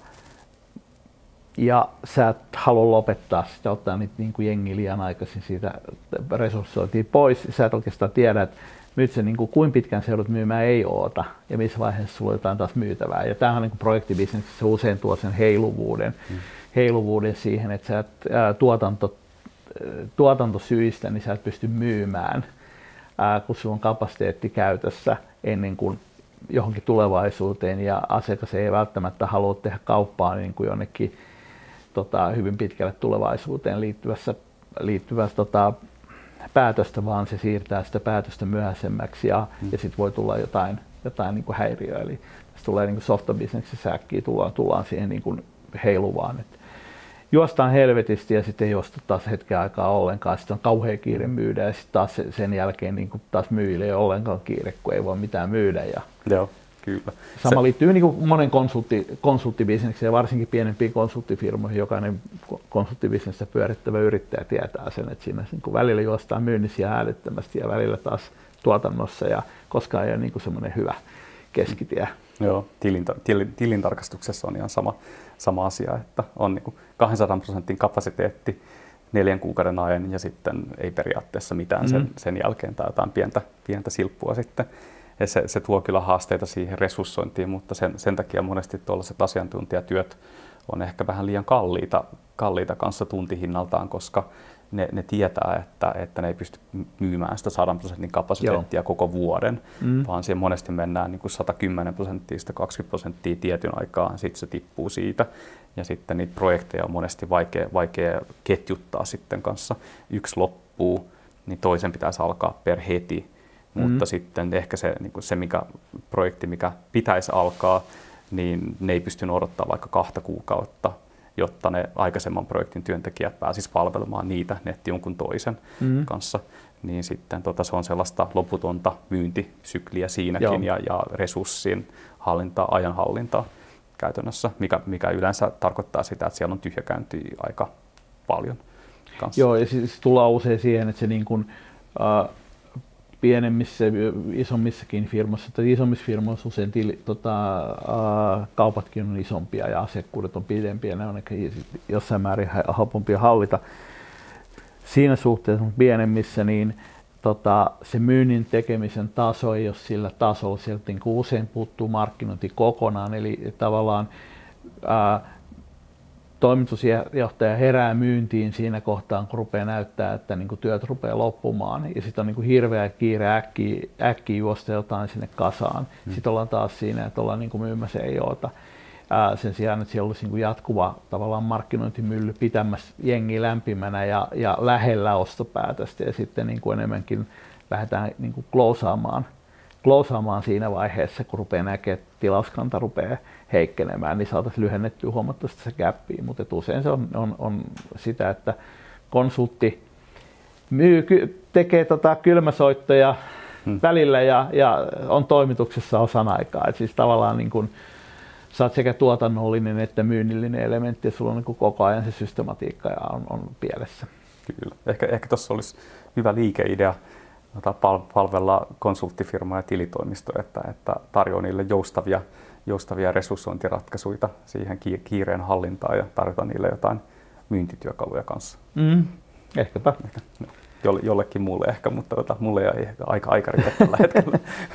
ja sä et halua lopettaa sitä, ottaa niitä niin kuin jengi liian aikaisin siitä resurssointia pois. Sä et oikeastaan tiedä, että nyt se, niin kuin, kuinka pitkään se joudut myymään ei oota ja missä vaiheessa sulla on jotain taas myytävää. Ja tämähän niin projektibisneksessä usein tuo sen heiluvuuden, mm. heiluvuuden siihen, että sä et, ää, tuotanto, tuotantosyistä niin sä et pysty myymään, ää, kun sulla on kapasiteetti käytössä ennen kuin johonkin tulevaisuuteen ja asiakas ei välttämättä halua tehdä kauppaa niin kuin jonnekin tota, hyvin pitkälle tulevaisuuteen liittyvässä, liittyvässä tota, päätöstä, vaan se siirtää sitä päätöstä myöhäisemmäksi ja, mm. ja sitten voi tulla jotain, jotain niin kuin häiriöä. Eli tässä tulee niin kuin softabisneksessä äkkiä, tullaan, tullaan siihen niin kuin heiluvaan. Et juostaan helvetisti ja sitten ei juosta taas hetken aikaa ollenkaan. Sitten on kauhea kiire myydä ja sitten taas sen jälkeen niin kuin taas myyjille ei ole ollenkaan kiire, kun ei voi mitään myydä. Ja Joo, kyllä. Sama se liittyy niin kuin monen konsultti, konsulttibisnekseen ja varsinkin pienempiin konsulttifirmoihin. Jokainen konsulttibisnestä pyörittävä yrittäjä tietää sen, että siinä niin kuin välillä juostaan myynnissä ja älyttömästi ja välillä taas tuotannossa ja koskaan ei ole niin kuin semmoinen hyvä keskitie. Joo, tilinta, tilin, tilintarkastuksessa on ihan sama, sama asia, että on niin kuin kaksisataa prosentin kapasiteetti neljän kuukauden ajan ja sitten ei periaatteessa mitään sen, mm-hmm. sen jälkeen tai jotain pientä, pientä silppua sitten. Ja se, se tuo kyllä haasteita siihen resurssointiin, mutta sen, sen takia monesti tuollaiset asiantuntijatyöt on ehkä vähän liian kalliita, kalliita kanssa tuntihinnaltaan, koska ne, ne tietää, että, että ne ei pysty myymään sitä sadan prosentin kapasiteettia Joo. koko vuoden, mm. vaan siihen monesti mennään niin kuin sata kymmenen prosenttia, sitä kaksikymmentä prosenttia tietyn aikaa, sitten se tippuu siitä. Ja sitten niitä projekteja on monesti vaikea, vaikea ketjuttaa sitten kanssa. Yksi loppuu, niin toisen pitäisi alkaa per heti, mm. mutta sitten ehkä se, niin kuin se mikä, projekti, mikä pitäisi alkaa, niin ne ei pysty odottaa vaikka kahta kuukautta, jotta ne aikaisemman projektin työntekijät pääsisivät palvelemaan niitä netti jonkun toisen mm. kanssa. Niin sitten tota, se on sellaista loputonta myyntisykliä siinäkin ja, ja resurssin hallintaa, ajanhallintaa käytännössä, mikä, mikä yleensä tarkoittaa sitä, että siellä on tyhjäkäyntiä aika paljon kanssa. Joo, ja siis tullaan usein siihen, että se niin kuin, äh, pienemmissä, isommissakin firmoissa, tai isommissa firmoissa usein tili, tota, äh, kaupatkin on isompia ja asiakkuudet on pidempiä, ne on ehkä jossain määrin helpompia hallita. Siinä suhteessa pienemmissä niin tota, se myynnin tekemisen taso ei ole sillä tasolla, sieltä niin kuin usein puuttuu markkinointi kokonaan, eli tavallaan ää, toimitusjohtaja herää myyntiin siinä kohtaa, kun rupeaa näyttää, että niin kuin työt rupeaa loppumaan, ja sitten on niin kuin hirveä kiire äkkiä, äkkiä juosta jotain sinne kasaan. Hmm. Sitten ollaan taas siinä, että ollaan niin kuin myymässä ei oota. ää, sen sijaan, että siellä olisi niin kuin jatkuva tavallaan markkinointimylly pitämässä jengiä lämpimänä ja, ja lähellä ostopäätöstä ja sitten niin kuin enemmänkin lähdetään niin kuin klousaamaan, klousaamaan siinä vaiheessa, kun rupeaa näkemään, että tilauskanta rupeaa heikkenemään, niin saataisiin lyhennettyä huomattavasti se gäppiä, mutta usein se on, on, on sitä, että konsultti myy, tekee tota kylmäsoittoja hmm. välillä ja, ja on toimituksessa osan aikaa. Et siis tavallaan niin kun, sä oot sekä tuotannollinen että myynnillinen elementti ja sulla on niin koko ajan se systematiikka ja on, on pielessä. Kyllä. Ehkä, ehkä tuossa olisi hyvä liikeidea palvella konsulttifirmaa ja tilitoimistoa, että, että tarjoaa niille joustavia, joustavia resurssointiratkaisuja siihen kiireen hallintaan ja tarjota niille jotain myyntityökaluja kanssa. Mm, ehkäpä. Ehkä, no, jollekin muulle ehkä, mutta tota, mulle ei ehkä aika aikarikka tällä hetkellä.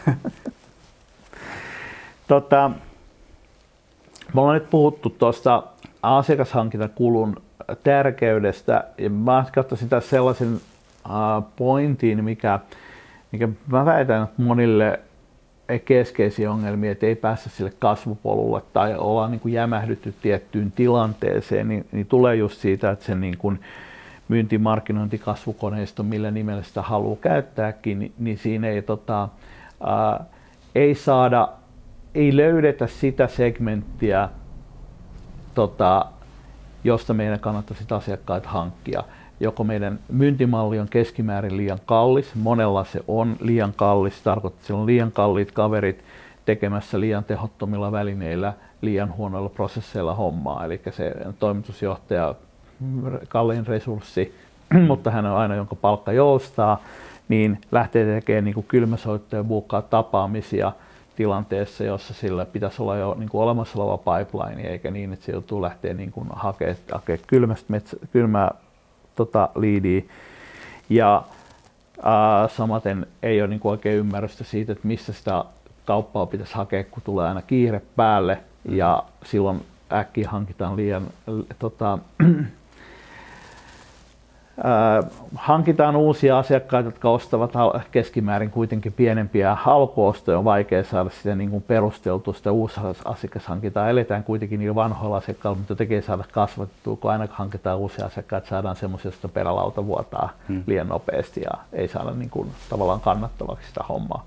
tota, me ollaan nyt puhuttu tuosta asiakashankintakulun tärkeydestä ja mä katsoisin tässä sellaisen uh, pointin, mikä, mikä mä väitän, että monille keskeisiä ongelmia, että ei päästä sille kasvupolulle tai ollaan niin kuin jämähdytty tiettyyn tilanteeseen, niin, niin tulee just siitä, että se niin kuin myyntimarkkinointikasvukoneisto, millä nimellä sitä haluaa käyttääkin, niin, niin siinä ei, tota, ää, ei saada, ei löydetä sitä segmenttiä, tota, josta meidän kannattaisi asiakkaat hankkia. Joko meidän myyntimalli on keskimäärin liian kallis, monella se on liian kallis, tarkoittaa, että siellä on liian kalliit kaverit tekemässä liian tehottomilla välineillä, liian huonoilla prosesseilla hommaa, eli se toimitusjohtaja, kalliin resurssi, mutta hän on aina, jonka palkka joustaa, niin lähtee tekemään niin kuin kylmäsoittoja, buukkaa tapaamisia tilanteessa, jossa sillä pitäisi olla jo niin kuin olemassa oleva pipeline, eikä niin, että se joutuu lähteä niin kuin hakemaan, hakemaan kylmästä metsä, kylmää tota, liidiä. Ja ää, samaten ei ole niin kuin oikein ymmärrystä siitä, että missä sitä kauppaa pitäisi hakea, kun tulee aina kiire päälle, ja silloin äkkiä hankitaan liian tota, äh, hankitaan uusia asiakkaita, jotka ostavat keskimäärin kuitenkin pienempiä alkuostoja. On vaikea saada sitä niin kuin perusteltua sitä uusia asiakashankintaa. Eletään kuitenkin niillä vanhoilla asiakkailla, mutta tekee saada kasvatettua, kun aina hankitaan uusia asiakkaita, saadaan semmoisia, joista perälauta vuotaa hmm. liian nopeasti ja ei saada niin kuin, tavallaan kannattavaksi sitä hommaa.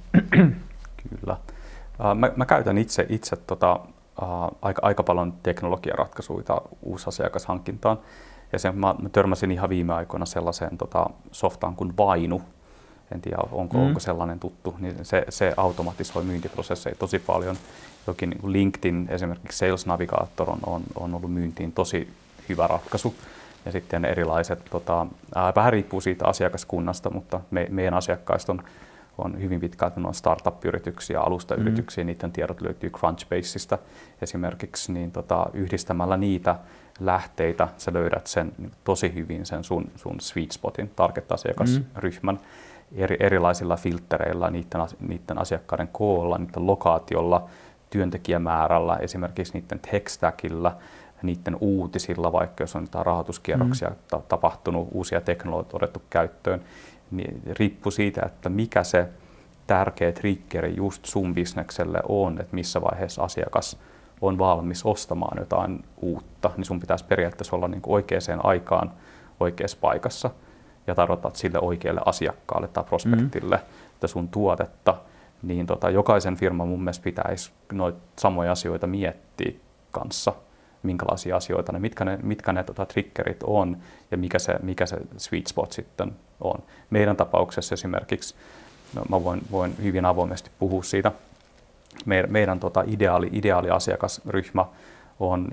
Kyllä. Uh, mä, mä käytän itse, itse tota, uh, aika, aika paljon teknologiaratkaisuja uusasiakashankintaan. Ja sen mä törmäsin ihan viime aikoina sellaiseen tota, softaan kuin Vainu. En tiedä, onko, mm. onko sellainen tuttu. Niin se, se automatisoi myyntiprosesseja tosi paljon. Jokin niin kuin LinkedIn, esimerkiksi Sales Navigator on, on, on ollut myyntiin tosi hyvä ratkaisu. Ja sitten erilaiset, tota, ää, vähän riippuu siitä asiakaskunnasta, mutta me, meidän asiakkaista on on hyvin pitkälti noin startup-yrityksiä, alustayrityksiä, mm. niiden tiedot löytyy Crunchbaseista esimerkiksi, niin tota, yhdistämällä niitä lähteitä sä löydät sen tosi hyvin sen sun, sun sweet spotin, target-asiakasryhmän mm. eri, erilaisilla filtreillä, niiden, niiden asiakkaiden koolla, niiden lokaatiolla, työntekijämäärällä, esimerkiksi niiden tech stackilla, niiden uutisilla, vaikka jos on jotain rahoituskierroksia mm. tapahtunut, uusia teknologioita otettu käyttöön, niin riippuu siitä, että mikä se tärkeä triggeri just sun bisnekselle on, että missä vaiheessa asiakas on valmis ostamaan jotain uutta, niin sun pitäisi periaatteessa olla niin kuin oikeaan aikaan oikeassa paikassa ja tarjotat sille oikealle asiakkaalle tai prospektille mm-hmm. että sun tuotetta, niin tota, jokaisen firman mun mielestä pitäisi noita samoja asioita miettiä kanssa, minkälaisia asioita ne, mitkä ne, mitkä ne tota, triggerit on ja mikä se, mikä se sweet spot sitten on. Meidän tapauksessa esimerkiksi, no, mä voin, voin hyvin avoimesti puhua siitä, meidän, meidän tota, ideaali, ideaali asiakasryhmä on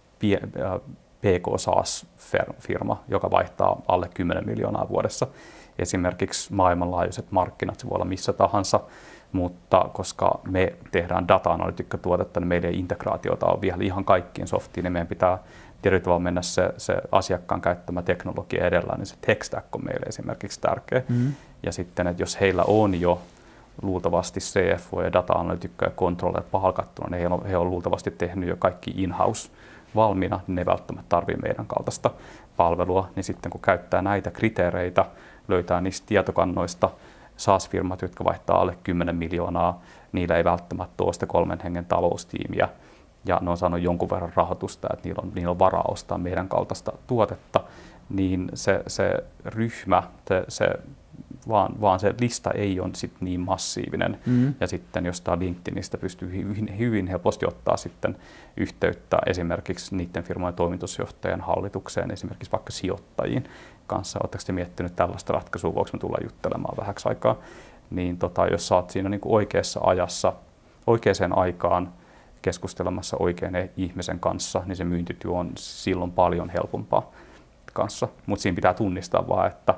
P K SaaS-firma, joka vaihtaa alle kymmenen miljoonaa vuodessa. Esimerkiksi maailmanlaajuiset markkinat, se voi olla missä tahansa, mutta koska me tehdään data-analytiikkatuotetta, niin meidän integraatiota on vielä ihan kaikkiin softiin, niin meidän pitää tietysti vaan mennä se, se asiakkaan käyttämä teknologia edellä, niin se tech stack on meille esimerkiksi tärkeä. Mm-hmm. Ja sitten, että jos heillä on jo luultavasti C F O ja data-analytiikka ja controller palkattuna, niin he on, he on luultavasti tehnyt jo kaikki in-house valmiina, niin ne ei välttämättä tarvitse meidän kaltaista palvelua. Niin sitten kun käyttää näitä kriteereitä, löytää niistä tietokannoista SaaS-firmat, jotka vaihtaa alle kymmenen miljoonaa, niillä ei välttämättä ole sitä kolmen hengen taloustiimiä ja ne on saanut jonkun verran rahoitusta, että niillä on, niillä on varaa ostaa meidän kaltaista tuotetta, niin se, se ryhmä, se, se, vaan, vaan se lista ei ole sit niin massiivinen. Mm. Ja sitten jos tämä LinkedInistä pystyy hyvin, hyvin helposti ottaa sitten yhteyttä esimerkiksi niiden firmojen toimitusjohtajan hallitukseen, esimerkiksi vaikka sijoittajiin kanssa. Oletteko te miettinyt tällaista ratkaisua, voiko me tulla juttelemaan vähäksi aikaa? Niin tota, jos sä oot siinä niin kuin oikeassa ajassa, oikeaan aikaan keskustelemassa oikean ihmisen kanssa, niin se myyntityö on silloin paljon helpompaa kanssa. Mutta siinä pitää tunnistaa vaan, että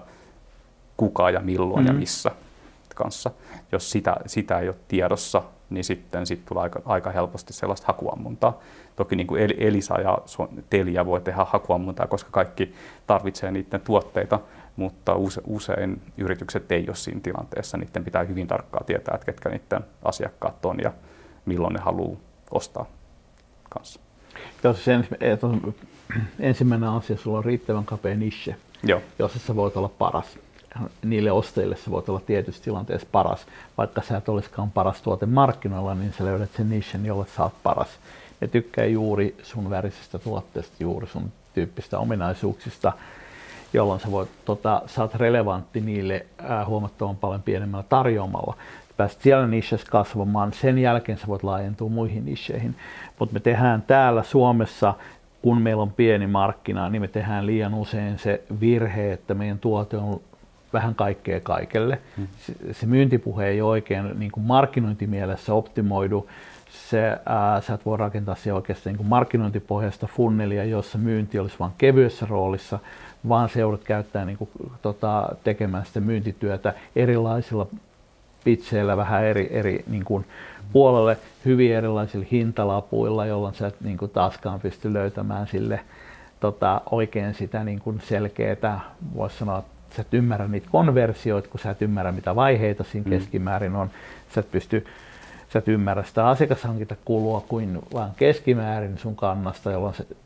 kuka ja milloin mm-hmm. ja missä kanssa. Jos sitä, sitä ei ole tiedossa, niin sitten sit tulee aika, aika helposti sellaista hakuammuntaa. Toki niin kuin Elisa ja Telia voi tehdä hakuammuntaa, koska kaikki tarvitsee niiden tuotteita, mutta usein yritykset ei ole siinä tilanteessa. Niiden pitää hyvin tarkkaan tietää, että ketkä niiden asiakkaat on ja milloin ne haluaa ostaa kanssa. Jos sen, ensimmäinen asia, sulla on riittävän kapea niche, Joo. jossa sä voit olla paras. Niille ostajille sä voit olla tietyssä tilanteessa paras. Vaikka sä et olisikaan paras tuote markkinoilla, niin sä löydät sen nichen, jolle sä oot paras. Ne tykkää juuri sun värisestä tuotteesta, juuri sun tyyppistä ominaisuuksista, jolloin sä, voit, tota, sä oot relevantti niille ää, huomattavan paljon pienemmällä tarjoamalla. Pääset siellä nichessä kasvamaan, sen jälkeen sä voit laajentua muihin nicheihin. Mutta me tehdään täällä Suomessa, kun meillä on pieni markkina, niin me tehdään liian usein se virhe, että meidän tuote on vähän kaikkea kaikelle. Hmm. Se, se myyntipuhe ei oikein niin kuin markkinointimielessä optimoidu. Se, ää, sä et voi rakentaa siihen oikeasti niin kuin markkinointipohjaista funnelia, jossa myynti olisi vain kevyessä roolissa, vaan se joudut käyttää niin kuin, tota, tekemään sitä myyntityötä erilaisilla pitseillä vähän eri, eri niin kuin puolelle, hyvin erilaisilla hintalapuilla, jolloin sä et niin kuin taaskaan pysty löytämään sille tota, oikein sitä niin kuin selkeätä, voisi sanoa, että sä et ymmärrä niitä konversioita, kun sä et ymmärrä mitä vaiheita siinä keskimäärin on, sä et pysty sä et ymmärrä sitä asiakashankintakulua kuin vaan keskimäärin sun kannasta, jolloin se,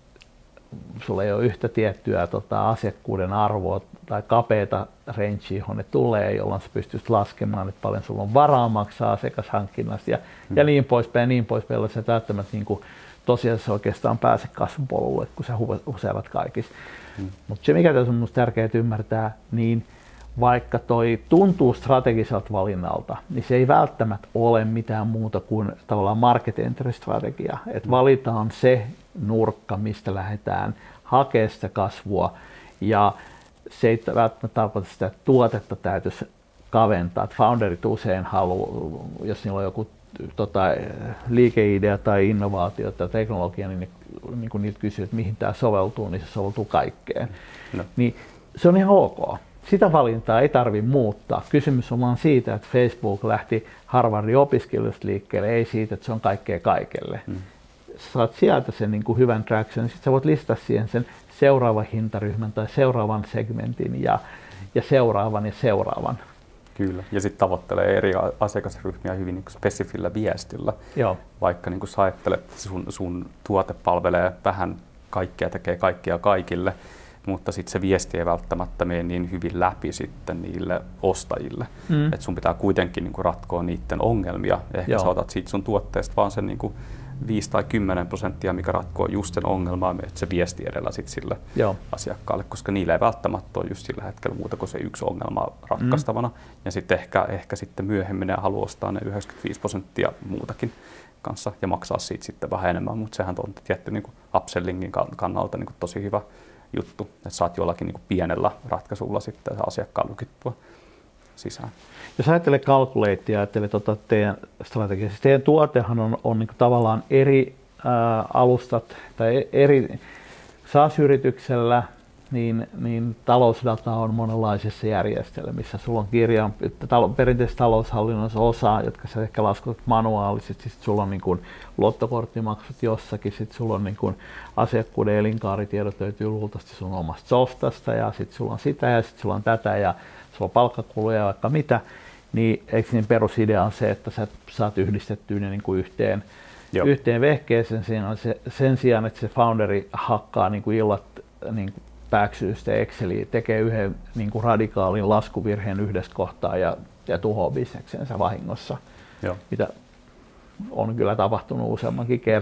sulla ei ole yhtä tiettyä tota, asiakkuuden arvoa tai kapeata rangea, johon ne tulee, jolloin sä pystyt laskemaan, että paljon sulla on varaa maksaa asiakashankinnasta ja, mm. ja niin poispäin ja niin poispäin, jolloin sä et välttämättä niin kuin, tosiasiassa oikeastaan pääse kasvupolulle, kun sä huseerat kaikissa. Mm. Mutta se, mikä tässä on minusta tärkeää ymmärtää, niin vaikka toi tuntuu strategiselta valinnalta, niin se ei välttämättä ole mitään muuta kuin tavallaan market entry strategia. Että valitaan se nurkka, mistä lähdetään hakemaan sitä kasvua, ja se ei välttämättä tarkoita sitä, että tuotetta täytyisi kaventaa. Että founderit usein haluaa, jos niillä on joku tota, liikeidea tai innovaatio tai teknologia, niin, ne, niin kun niiltä kysyy, että mihin tämä soveltuu, niin se soveltuu kaikkeen. No. Niin se on ihan ok. Sitä valintaa ei tarvitse muuttaa. Kysymys on vaan siitä, että Facebook lähti Harvardin opiskelijoista liikkeelle, ei siitä, että se on kaikkea kaikelle. Hmm. Sä saat sieltä sen niin kuin hyvän traction, niin sitten sä voit listata siihen sen seuraavan hintaryhmän tai seuraavan segmentin ja, ja seuraavan ja seuraavan. Kyllä, ja sitten tavoittelee eri asiakasryhmiä hyvin niin kuin spesifillä viestillä. Joo. Vaikka niin kuin sä ajattelet, että sun, sun tuote palvelee vähän kaikkea, tekee kaikkea kaikille, mutta sitten se viesti ei välttämättä mene niin hyvin läpi sitten niille ostajille. Mm. Että sun pitää kuitenkin niinku ratkoa niiden ongelmia. Ehkä Joo. sä otat siitä sun tuotteesta vaan sen niinku viisi tai kymmenen prosenttia, mikä ratkoo just sen ongelmaa, että se viesti edellä sit sille Joo. asiakkaalle, koska niillä ei välttämättä ole just sillä hetkellä muuta kuin se yksi ongelma ratkaistavana. Mm. Ja sitten ehkä, ehkä sitten myöhemmin ne haluaa ostaa ne yhdeksänkymmentäviisi prosenttia muutakin kanssa ja maksaa siitä sitten vähän enemmän, mutta sehän on tietty niinku upsellingin kannalta niinku tosi hyvä juttu, että saat jollakin niin kuin pienellä ratkaisulla sitten asiakkaan lukittua sisään. Jos ajattelee Calculate ja ajattelee tota teidän strategiaa, siis teidän tuotehan on, on niin kuin tavallaan eri ää, alustat tai eri SaaS-yrityksellä, niin, niin talousdata on monenlaisissa järjestelmissä. Sulla on kirjan, talo, perinteisessä taloushallinnossa osa, jotka sä ehkä laskutat manuaalisesti, sitten sulla on niin kuin luottokorttimaksut jossakin, sitten sulla on niin kuin asiakkuuden elinkaaritiedot löytyy luultavasti sun omasta softasta ja sitten sulla on sitä ja sitten sulla on tätä ja sulla on palkkakuluja ja vaikka mitä, niin eikö niin perusidea on se, että sä saat yhdistettyä ne niin kuin yhteen, yhteen vehkeeseen sen, sen sijaan, että se founderi hakkaa niin kuin illat niin kuin pääksyy sitä Exceliä, tekee yhden niin kuin radikaalin laskuvirheen yhdessä kohtaa ja, ja tuhoaa bisneksensä vahingossa, Joo. mitä on kyllä tapahtunut useammankin kerran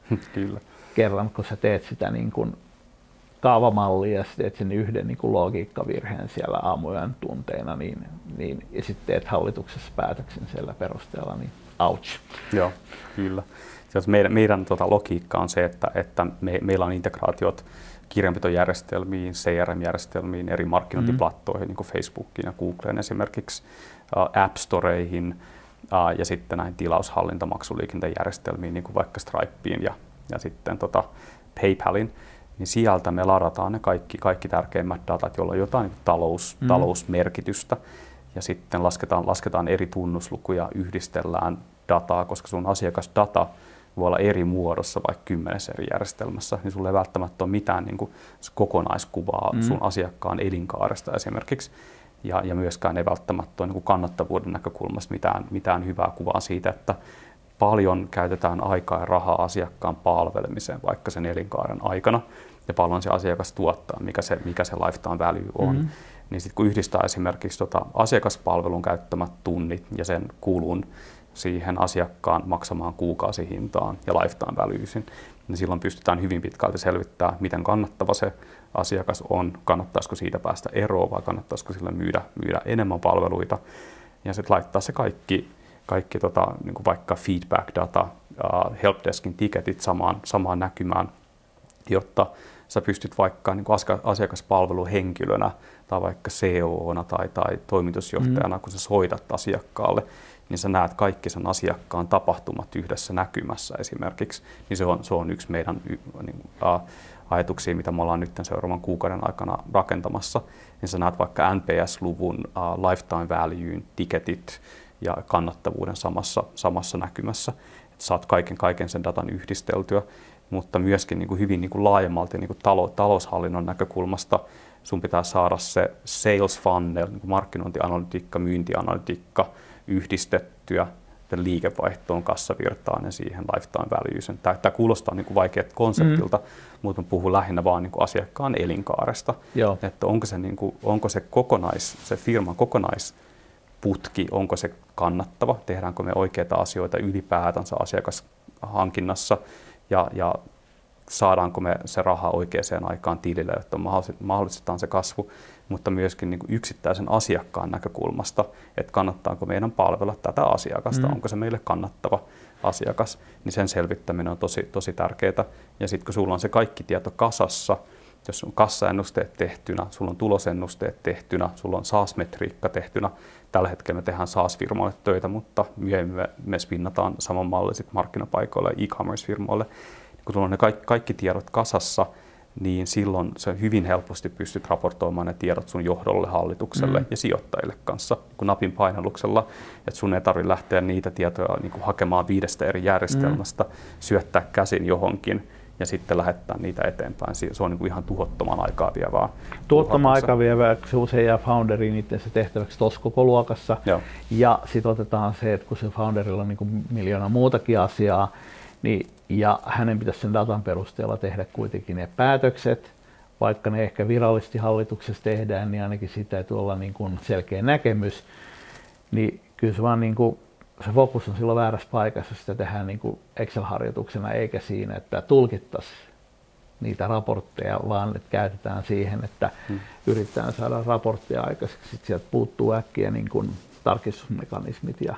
Kyllä. kerran, kun sä teet sitä niin kuin kaavamallia ja teet sen yhden niin kuin logiikkavirheen siellä aamujen tunteina, niin, niin, ja sitten teet hallituksessa päätöksen siellä perusteella, niin ouch. Joo, kyllä. Meidän, meidän tota, logiikka on se, että, että me, meillä on integraatiot kirjanpitojärjestelmiin, C R M-järjestelmiin, eri markkinointiplattoihin, mm. niin kuin Facebookiin ja Googleen esimerkiksi, uh, App Storeihin uh, ja sitten näihin tilaushallintamaksuliikenteen järjestelmiin, niin kuin vaikka Stripeen ja, ja sitten tota, PayPalin, niin sieltä me ladataan ne kaikki, kaikki tärkeimmät datat, joilla on jotain talous, mm. talousmerkitystä, ja sitten lasketaan, lasketaan eri tunnuslukuja, yhdistellään dataa, koska sun asiakasdata voi olla eri muodossa vaikka kymmenessä eri järjestelmässä, niin sulla ei välttämättä ole mitään niin kuin kokonaiskuvaa mm. sun asiakkaan elinkaaresta esimerkiksi, ja, ja myöskään ei välttämättä ole niin kuin kannattavuuden näkökulmasta mitään, mitään hyvää kuvaa siitä, että paljon käytetään aikaa ja rahaa asiakkaan palvelemiseen vaikka sen elinkaaren aikana, ja paljon se asiakas tuottaa, mikä se, mikä se lifetime value on. Mm. Niin sitten kun yhdistää esimerkiksi tota asiakaspalvelun käyttämät tunnit ja sen kulun siihen asiakkaan maksamaan kuukausihintaan ja lifetime valuesin, niin silloin pystytään hyvin pitkälti selvittämään, miten kannattava se asiakas on, kannattaisiko siitä päästä eroon vai kannattaisiko sille myydä, myydä enemmän palveluita, ja sitten laittaa se kaikki, kaikki tota, niin kuin vaikka feedback-data, uh, helpdeskin tiketit samaan, samaan näkymään, jotta sä pystyt vaikka niin kuin asiakaspalveluhenkilönä tai vaikka C O O:na tai, tai toimitusjohtajana, mm. kun sä soitat asiakkaalle, niin sä näet kaikki sen asiakkaan tapahtumat yhdessä näkymässä esimerkiksi. Niin se on, se on yksi meidän niin, ä, ajatuksia, mitä me ollaan nyt seuraavan kuukauden aikana rakentamassa. Niin sä näet vaikka N P S-luvun, ä, lifetime valuein, tiketit ja kannattavuuden samassa, samassa näkymässä. Että saat kaiken, kaiken sen datan yhdisteltyä, mutta myöskin niin kuin hyvin niin kuin laajemmalti niin kuin talo, taloushallinnon näkökulmasta sun pitää saada se sales funnel, niin kuin markkinointianalytiikka, myyntianalytiikka yhdistettyä liikevaihtoon, kassavirtaan ja siihen lifetime valueen. Tämä, tämä kuulostaa niin kuin vaikealta konseptilta, mm. mutta mä puhun lähinnä vaan niin kuin asiakkaan elinkaaresta. Joo. Että onko se, niin kuin, onko se, kokonais, se firman kokonaisputki, onko se kannattava, tehdäänkö me oikeita asioita ylipäätänsä asiakashankinnassa ja, ja saadaanko me se raha oikeaan aikaan tilille, että mahdollistetaan se kasvu, mutta myöskin niin kuin yksittäisen asiakkaan näkökulmasta, että kannattaako meidän palvella tätä asiakasta, mm. onko se meille kannattava asiakas, niin sen selvittäminen on tosi, tosi tärkeää. Ja sitten kun sulla on se kaikki tieto kasassa, jos on kassaennusteet tehtynä, sulla on tulosennusteet tehtynä, sulla on SaaS-metriikka tehtynä, tällä hetkellä me tehdään SaaS-firmoille töitä, mutta myöhemmin me spinnataan saman mallin sit markkinapaikoille ja e-commerce-firmoille. Kun sulla on ne kaikki, kaikki tiedot kasassa, niin silloin se hyvin helposti pystyt raportoimaan ne tiedot sun johdolle, hallitukselle mm. ja sijoittajille kanssa niin kuin napin painalluksella, että sun ei tarvitse lähteä niitä tietoja niin kuin hakemaan viidestä eri järjestelmästä, mm. syöttää käsin johonkin ja sitten lähettää niitä eteenpäin. Se on niin kuin ihan tuhottoman aikaa vievää. Tuhottoman aikaa vievää, se usein jää founderiin itse se tehtäväksi tuossa koko luokassa. Joo. Ja sitten otetaan se, että kun se founderilla on niin kuin miljoona muutakin asiaa, niin, ja hänen pitäisi sen datan perusteella tehdä kuitenkin ne päätökset, vaikka ne ehkä virallisesti hallituksessa tehdään, niin ainakin siitä täytyy olla niin kuin selkeä näkemys. Niin kyllä se vaan niin kuin, se fokus on silloin väärässä paikassa, sitä tehdään niin kuin Excel-harjoituksena eikä siinä, että tulkittaisiin niitä raportteja, vaan että käytetään siihen, että hmm. yritetään saada raportteja aikaiseksi. Sitten sieltä puuttuu äkkiä niin kuin tarkistusmekanismit ja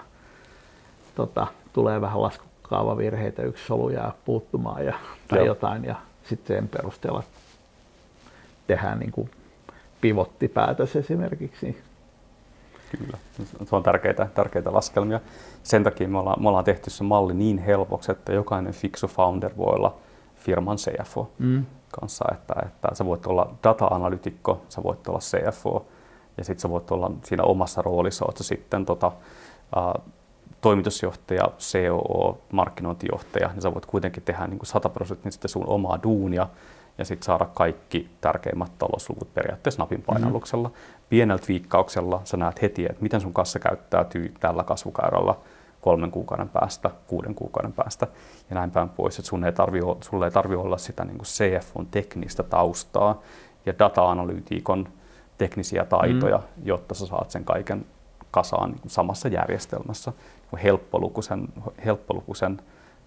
tota, tulee vähän lasku. Kaavavirheitä, yksi solu jää puuttumaan ja, tai Joo. jotain, ja sitten sen perusteella tehdään niin kuin pivottipäätös esimerkiksi. Kyllä, se on tärkeitä, tärkeitä laskelmia. Sen takia me ollaan, me ollaan tehty se malli niin helpoksi, että jokainen fiksu founder voi olla firman C F O mm. kanssa, että, että sä voit olla data-analytikko, sä voit olla C F O, ja sitten sä voit olla siinä omassa roolissa, oot sä sitten tota, uh, toimitusjohtaja, C O O, markkinointijohtaja, niin sä voit kuitenkin tehdä niin kuin sata prosenttia sun omaa duunia ja sitten saada kaikki tärkeimmät talousluvut periaatteessa napin painalluksella. Mm-hmm. Pienellä viikkauksella sä näet heti, että miten sun kassa käyttäytyy tällä kasvukäyrällä kolmen kuukauden päästä, kuuden kuukauden päästä ja näin päin pois. Että sun ei tarvi, sulle ei tarvitse olla sitä niin kuin C F O:n teknistä taustaa ja data-analyytikon teknisiä taitoja, mm-hmm. jotta sä saat sen kaiken kasaan niin samassa järjestelmässä. Helppolukuisen, helppolukuisen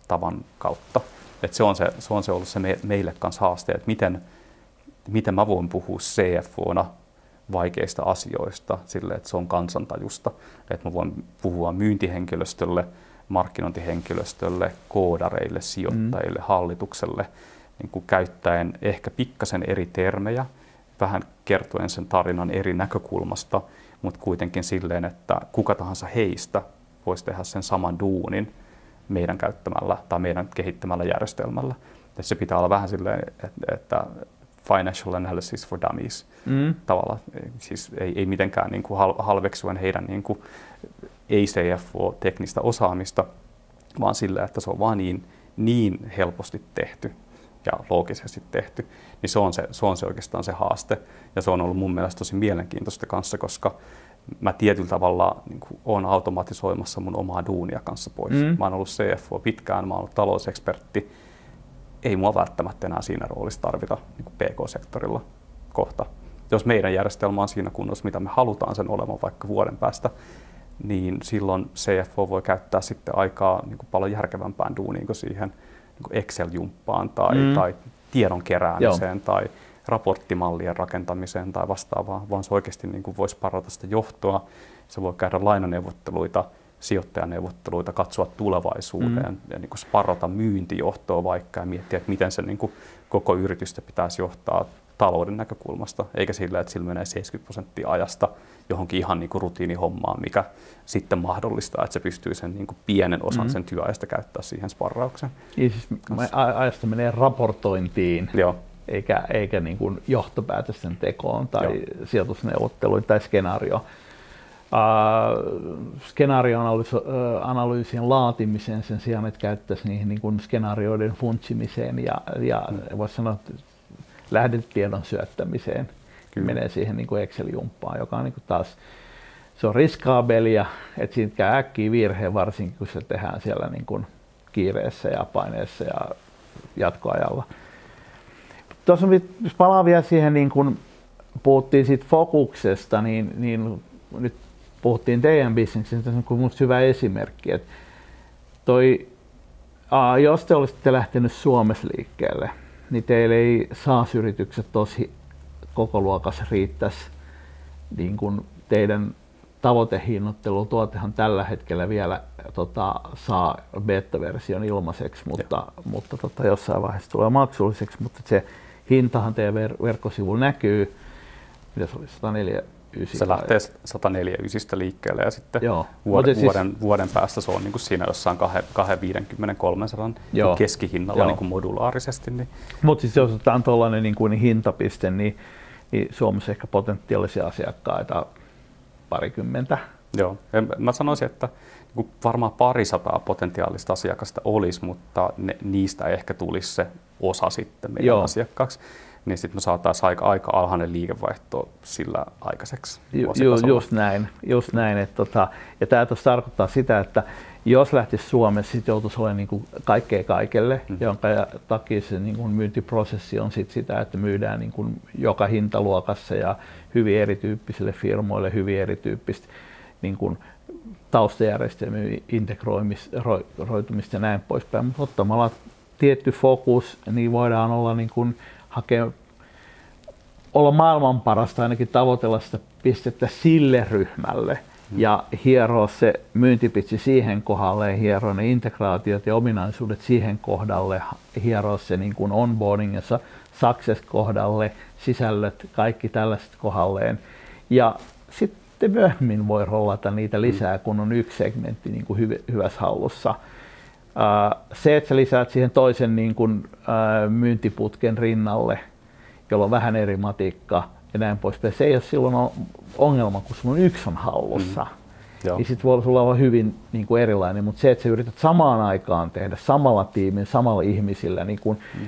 tavan kautta. Et se, on se, se on se ollut se me, meille kanssa haaste, että miten, miten mä voin puhua C F O:na vaikeista asioista sille, että se on kansantajusta. Että mä voin puhua myyntihenkilöstölle, markkinointihenkilöstölle, koodareille, sijoittajille, mm. hallitukselle, niin kuin käyttäen ehkä pikkasen eri termejä, vähän kertoen sen tarinan eri näkökulmasta, mutta kuitenkin silleen, että kuka tahansa heistä voisi tehdä sen saman duunin meidän käyttämällä tai meidän kehittämällä järjestelmällä. Et se pitää olla vähän silleen, että, että financial analysis for dummies mm. tavalla. Siis ei, ei mitenkään niin kuin halveksuen heidän niin kuin ei C F O-teknistä osaamista, vaan sillä, että se on vaan niin, niin helposti tehty ja loogisesti tehty, niin se on se, se on se oikeastaan se haaste. Ja se on ollut mun mielestä tosi mielenkiintoista kanssa, koska mä tietyllä tavalla niin kuin olen automatisoimassa mun omaa duunia kanssa pois. Mm. Mä oon ollut C F O pitkään, mä oon ollut talousekspertti. Ei mua välttämättä enää siinä roolissa tarvita niin kuin P K-sektorilla kohta. Jos meidän järjestelmä on siinä kunnossa, mitä me halutaan sen olemaan vaikka vuoden päästä, niin silloin C F O voi käyttää sitten aikaa niin kuin paljon järkevämpään duuniin kuin siihen niin kuin Excel-jumppaan tai, mm. tai tiedon keräämiseen Joo. tai raporttimallien rakentamiseen tai vastaavaa, vaan se oikeasti niin kuin voisi parata sitä johtoa. Se voi käydä lainaneuvotteluita, sijoittajaneuvotteluita, katsoa tulevaisuuteen mm. ja niin kuin sparrata myyntijohtoa vaikka ja miettiä, että miten se niin kuin koko yritystä pitäisi johtaa talouden näkökulmasta, eikä sillä, että sillä menee seitsemänkymmentä prosenttia ajasta johonkin ihan niin kuin rutiinihommaan, mikä sitten mahdollistaa, että se pystyy sen niin kuin pienen osan mm. sen työajasta käyttää siihen sparraukseen. Ja siis ajasta menee raportointiin, Joo. eikä, eikä niin kuin johtopäätösten tekoon tai Joo. sijoitusneuvotteluun tai skenaario. Uh, skenaarioanalyysin laatimiseen sen sijaan, että käyttäisi niihin niin kuin skenaarioiden funtsimiseen ja, ja mm. voisi sanoa, että lähdetiedon syöttämiseen. Kyllä. Menee siihen niin kuin Excel-jumppaan, joka on niin kuin taas se on riskaabelia, että siitä käy äkkiä virhe, varsinkin kun se tehdään siellä niin kuin kiireessä ja paineessa ja jatkoajalla. Tuossa jos palaan vielä siihen, niin kun puhuttiin siitä fokuksesta, niin, niin nyt puhuttiin teidän bisneksestä, se on minusta hyvä esimerkki. Että toi, aa, jos te olisitte lähtenyt Suomessa liikkeelle, niin teille ei SaaS-yritykset tosi koko luokassa riittäisi niin kun teidän tavoitehinnoittelu. Tuotehan tällä hetkellä vielä tota, saa beta-version ilmaiseksi, mutta, mutta tota, jossain vaiheessa tulee maksulliseksi, mutta se hintahan teidän ver- verkkosivulla näkyy. Mitä se oli, sata neljäkymmentäyhdeksän? Se lähtee sata neljäkymmentäyhdeksän liikkeelle ja sitten Joo. vuoden, siis, vuoden, vuoden päästä se on niin kuin siinä jossain kaksisataaviisikymmentä kolmesataa keskihinnalla niin kuin modulaarisesti. Niin. Mutta siis jos otetaan tuollainen niin kuin hintapiste, niin, niin Suomessa ehkä potentiaalisia asiakkaita parikymmentä. Joo, mä sanoisin, että niin varmaan parisataa potentiaalista asiakasta olisi, mutta ne, niistä ehkä tulisi se osa sitten meidän Joo. asiakkaaksi. Niin sitten me saataisiin aika, aika alhainen liikevaihto sillä aikaiseksi. Ju, ju, just näin, just näin. Että tota, ja tämä tarkoittaa sitä, että jos lähtisi Suomessa, sitten joutuisi olemaan niin kuin kaikkea kaikelle, mm. jonka takia se niin kuin myyntiprosessi on sit sitä, että myydään niin kuin joka hintaluokassa ja hyvin erityyppisille firmoille, hyvin erityyppistä niin kuin taustajärjestelmien integroitumista ja näin poispäin. Mutta ottamalla tietty fokus, niin voidaan olla niin kuin hakea, olla maailman parasta, ainakin tavoitella sitä pistettä sille ryhmälle mm. ja hieroa se myyntipitsi siihen kohdalle, hieroa ne integraatiot ja ominaisuudet siihen kohdalle, hieroa se niin kuin onboarding ja success kohdalle, sisällöt, kaikki tällaiset kohdalleen. Ja sitten myöhemmin voi rollata niitä lisää, kun on yksi segmentti niin kuin hyv- hyvässä hallussa. Uh, se, että sä lisäät siihen toisen niin kuin, uh, myyntiputken rinnalle, jolla on vähän eri matikka ja näin poispäin, se ei ole silloin ongelma, kun sulla on yksi on hallussa. Mm. Niin sit voi sulla olla hyvin niin kuin erilainen, mutta se, että sä yrität samaan aikaan tehdä samalla tiimin, samalla ihmisillä niin kuin, mm.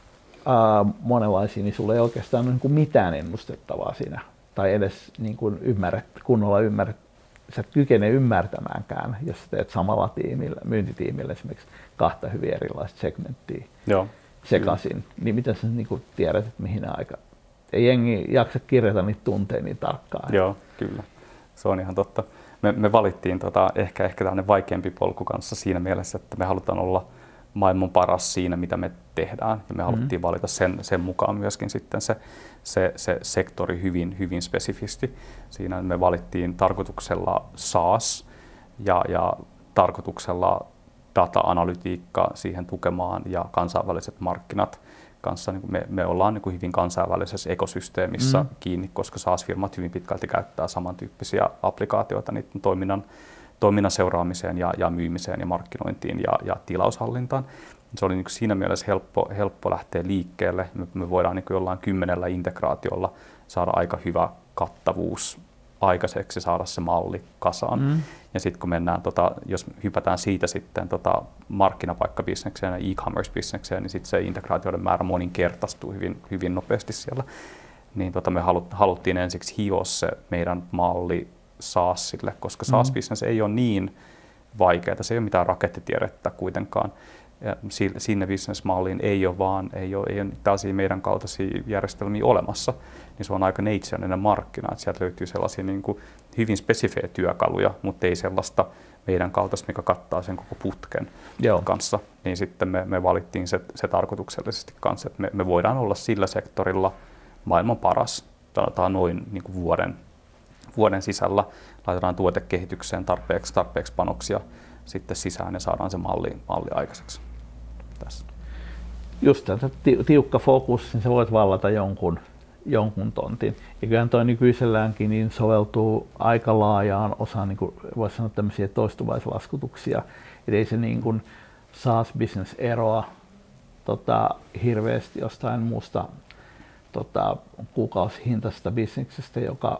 uh, monenlaisia, niin sulla ei oikeastaan ole niin kuin mitään ennustettavaa siinä. Tai edes niin kuin ymmärrät, kunnolla ymmärrät. Sä et kykene ymmärtämäänkään, jos teet samalla tiimillä, myyntitiimillä esimerkiksi kahta hyvin erilaista segmenttiä Joo, sekaisin, kyllä. Niin miten sä niin kuin tiedät, että mihin aika? Ei jengi jaksa kirjata niitä tunteja niin tarkkaan. Joo, kyllä. Se on ihan totta. Me, me valittiin tota, ehkä, ehkä tämmöinen vaikeampi polku kanssa siinä mielessä, että me halutaan olla maailman paras siinä, mitä me tehdään. Ja me haluttiin mm-hmm. valita sen, sen mukaan myöskin sitten se, se, se sektori hyvin, hyvin spesifisti. Siinä me valittiin tarkoituksella SaaS ja, ja tarkoituksella data-analytiikka siihen tukemaan ja kansainväliset markkinat kanssa. Me, me ollaan niin kuin hyvin kansainvälisessä ekosysteemissä mm. kiinni, koska SaaS-firmat hyvin pitkälti käyttää samantyyppisiä applikaatioita niiden toiminnan, toiminnan seuraamiseen ja, ja myymiseen ja markkinointiin ja, ja tilaushallintaan. Se oli niin kuin siinä mielessä helppo, helppo lähteä liikkeelle. Me, me voidaan niin kuin jollain kymmenellä integraatiolla saada aika hyvä kattavuus aikaiseksi, saada se malli kasaan. Mm. Ja sitten kun mennään, tota, jos hypätään siitä sitten tota markkinapaikkabisnekseen ja e-commerce-bisnekseen, niin sitten se integraatioiden määrä moninkertaistuu hyvin, hyvin nopeasti siellä. Niin tota me halut, haluttiin ensiksi hioa se meidän malli SaaSille, koska SaaS-business mm. ei ole niin vaikeaa, se ei ole mitään rakettitiedettä kuitenkaan. Ja sinne business-malliin ei ole vaan, ei ole, ei ole tällaisia meidän kaltaisia järjestelmiä olemassa, niin se on aika neitseellinen markkina, että sieltä löytyy sellaisia niin kuin hyvin spesifejä työkaluja, mutta ei sellaista meidän kaltaista, mikä kattaa sen koko putken Joo. kanssa. Niin sitten me, me valittiin se, se tarkoituksellisesti kanssa, että me, me voidaan olla sillä sektorilla maailman paras, sanotaan noin niin kuin vuoden, vuoden sisällä, laitetaan tuotekehitykseen tarpeeksi, tarpeeksi panoksia sitten sisään ja saadaan se malli, malli aikaiseksi. Tässä. Just tämä tiukka fokus, niin sä voit vallata jonkun, jonkun tontin. Ja kyllähän toi nykyiselläänkin niin soveltuu aika laajaan osaan, niin kuin voisi sanoa, tämmöisiä toistuvaislaskutuksia. Et ei se niin kuin SaaS-business eroa tota, hirveästi jostain muusta tota, kuukausihintaisesta bisneksestä, joka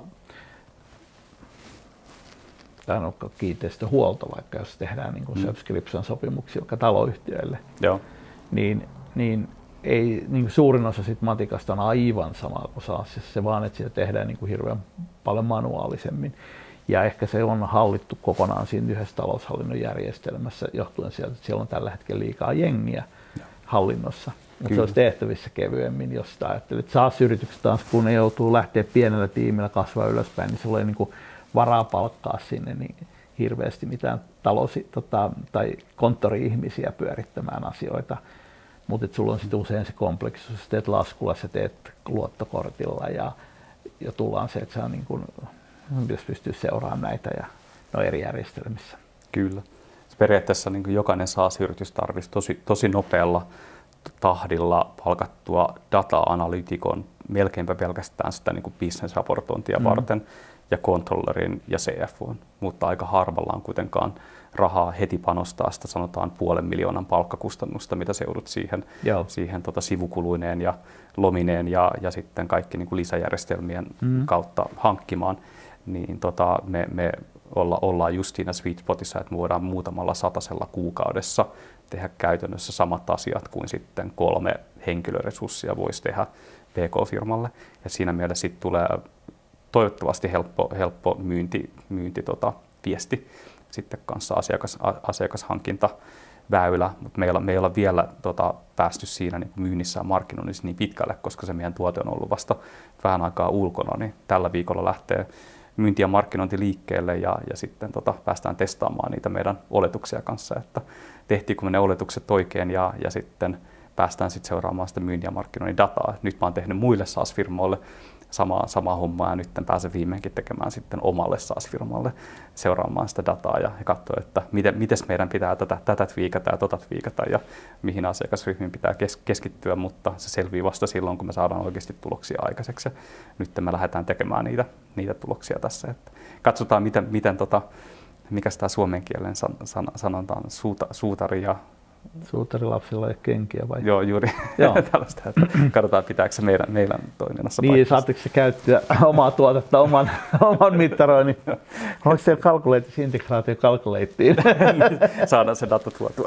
tämä on kiinteistöhuolto, vaikka jos tehdään niin kuin mm. subscription-sopimuksia vaikka taloyhtiöille, Joo. niin, niin, ei, niin suurin osa sit matikasta on aivan sama kuin SaaS, se vaan, että sitä tehdään niin kuin hirveän paljon manuaalisemmin. Ja ehkä se on hallittu kokonaan siinä yhdessä taloushallinnon järjestelmässä, johtuen sieltä, että siellä on tällä hetkellä liikaa jengiä Joo. hallinnossa. Mutta se olisi tehtävissä kevyemmin, jos sitä ajattelet. SaaS-yritykset taas, kun ne joutuu lähteä pienellä tiimillä kasvaa ylöspäin, niin sulla ei niin kuin varaa palkkaa sinne niin hirveästi mitään talous- tota, tai konttori-ihmisiä pyörittämään asioita. Mutta sulla on sitten usein se kompleksisuus, että teet laskulla, sä teet luottokortilla ja, ja tullaan se, että sä niin kun, pitäisi pystyä seuraamaan näitä ja no eri järjestelmissä. Kyllä. Periaatteessa niin kuin jokainen SaaS-yritys tarvitsisi tosi, tosi nopealla tahdilla palkattua data-analytikon melkeinpä pelkästään sitä niin kuin business-raportointia mm. varten ja controllerin ja C F O:n, mutta aika harvalla on kuitenkaan rahaa heti panostaa sitä sanotaan puolen miljoonan palkkakustannusta, mitä se joudut siihen, siihen tota sivukuluineen ja lomineen ja, ja sitten kaikki niin kuin lisäjärjestelmien mm. kautta hankkimaan, niin tota, me, me olla, ollaan just siinä sweet spotissa, että me voidaan muutamalla satasella kuukaudessa tehdä käytännössä samat asiat kuin sitten kolme henkilöresurssia voisi tehdä P K-firmalle. Ja siinä mielessä sitten tulee toivottavasti helppo, helppo myynti, myynti tota, viesti sitten kanssa asiakas, asiakashankintaväylä, mutta meillä, me ei olla vielä tota, päästy siinä niin myynnissä ja markkinoinnissa niin pitkälle, koska se meidän tuote on ollut vasta vähän aikaa ulkona, niin tällä viikolla lähtee myynti ja markkinointi liikkeelle ja, ja sitten tota, päästään testaamaan niitä meidän oletuksia kanssa, että tehtiinkö me ne oletukset oikein ja, ja sitten päästään sitten seuraamaan sitä myynti ja markkinoinnin dataa. Nyt mä oon tehnyt muille SaaS-firmoille samaa, samaa hommaa ja nyt pääsen viimeinkin tekemään sitten omalle SaaS-firmalle seuraamaan sitä dataa ja, ja katsoa, että miten mites meidän pitää tätä, tätä twiikata ja tota twiikata ja mihin asiakasryhmiin pitää kes, keskittyä, mutta se selvii vasta silloin, kun me saadaan oikeasti tuloksia aikaiseksi. Ja nyt me lähdetään tekemään niitä, niitä tuloksia tässä. Että katsotaan, miten, miten tota, mikä tämä suomen kielen san, san, sanotaan, suuta, suutari ja suutarilapsilla ei kenkiä vai? Joo, juuri Joo. tällaista, että katsotaan pitääkö se meidän, meidän toiminnassa niin, saatteko se käyttöä omaa tuotetta oman, oman mittaroinnin? Onko siellä calculate-integraatio calculateen? Saadaan se data tuotua.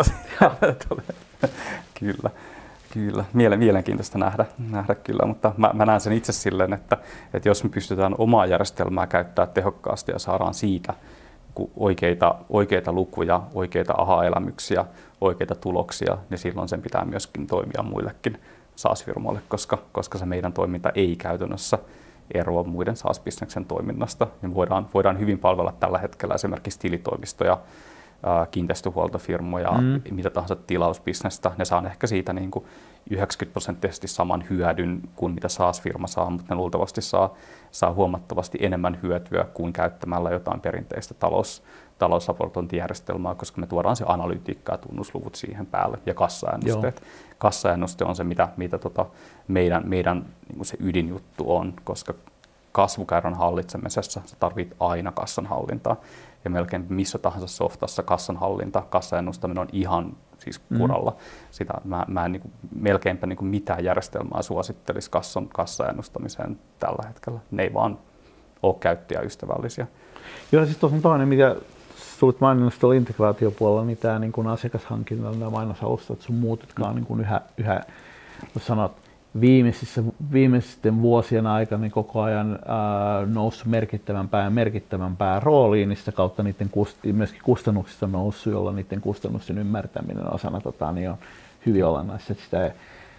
Kyllä, kyllä. Mielenkiintoista nähdä, nähdä kyllä, mutta mä, mä näen sen itse silleen, että, että jos me pystytään omaa järjestelmää käyttämään tehokkaasti ja saadaan siitä oikeita, oikeita lukuja, oikeita aha-elämyksiä, oikeita tuloksia, niin silloin sen pitää myöskin toimia muillekin SaaS-firmoille, koska, koska se meidän toiminta ei käytännössä eroa muiden SaaS-bisneksen toiminnasta. Niin voidaan, voidaan hyvin palvella tällä hetkellä esimerkiksi tilitoimistoja kiinteistöhuoltofirmoja, mm. mitä tahansa tilausbisnestä. Ne saa ehkä siitä niin kuin yhdeksänkymmentä prosenttisesti saman hyödyn kuin mitä SaaS-firma saa, mutta ne luultavasti saa, saa huomattavasti enemmän hyötyä kuin käyttämällä jotain perinteistä talous, talousraportointijärjestelmää, koska me tuodaan se analytiikka ja tunnusluvut siihen päälle ja kassaennusteet. Joo. Kassaennuste on se, mitä, mitä tota meidän, meidän niin kuin se ydinjuttu on, koska kasvukäyrän hallitsemisessa sä tarvit aina kassanhallintaa. Ja melkein missä tahansa softassa kassanhallinta, kassaennustaminen on ihan siis kuralla. Mm. Sitä mä, mä en niin kuin, melkeinpä niin kuin mitään järjestelmää suosittelisi kassan, kassaennustamiseen tällä hetkellä. Ne ei vaan ole käyttäjäystävällisiä. Joo, siis tuossa on toinen, mitä tulit maininnut tuolla integraatiopuolella, niin tämä niin kuin asiakashankinta ja mainosalustat sun muut, jotka on niin kuin yhä, yhä sanot, viimeisissä, viimeisten vuosien aikana niin koko ajan ää, noussut merkittävämpää ja merkittävämpää rooliin, niin sitä kautta niiden kust, myöskin kustannuksista noussut, jolla niiden kustannusten ymmärtäminen osana tota, niin on hyvin olennaista. Sitä ei,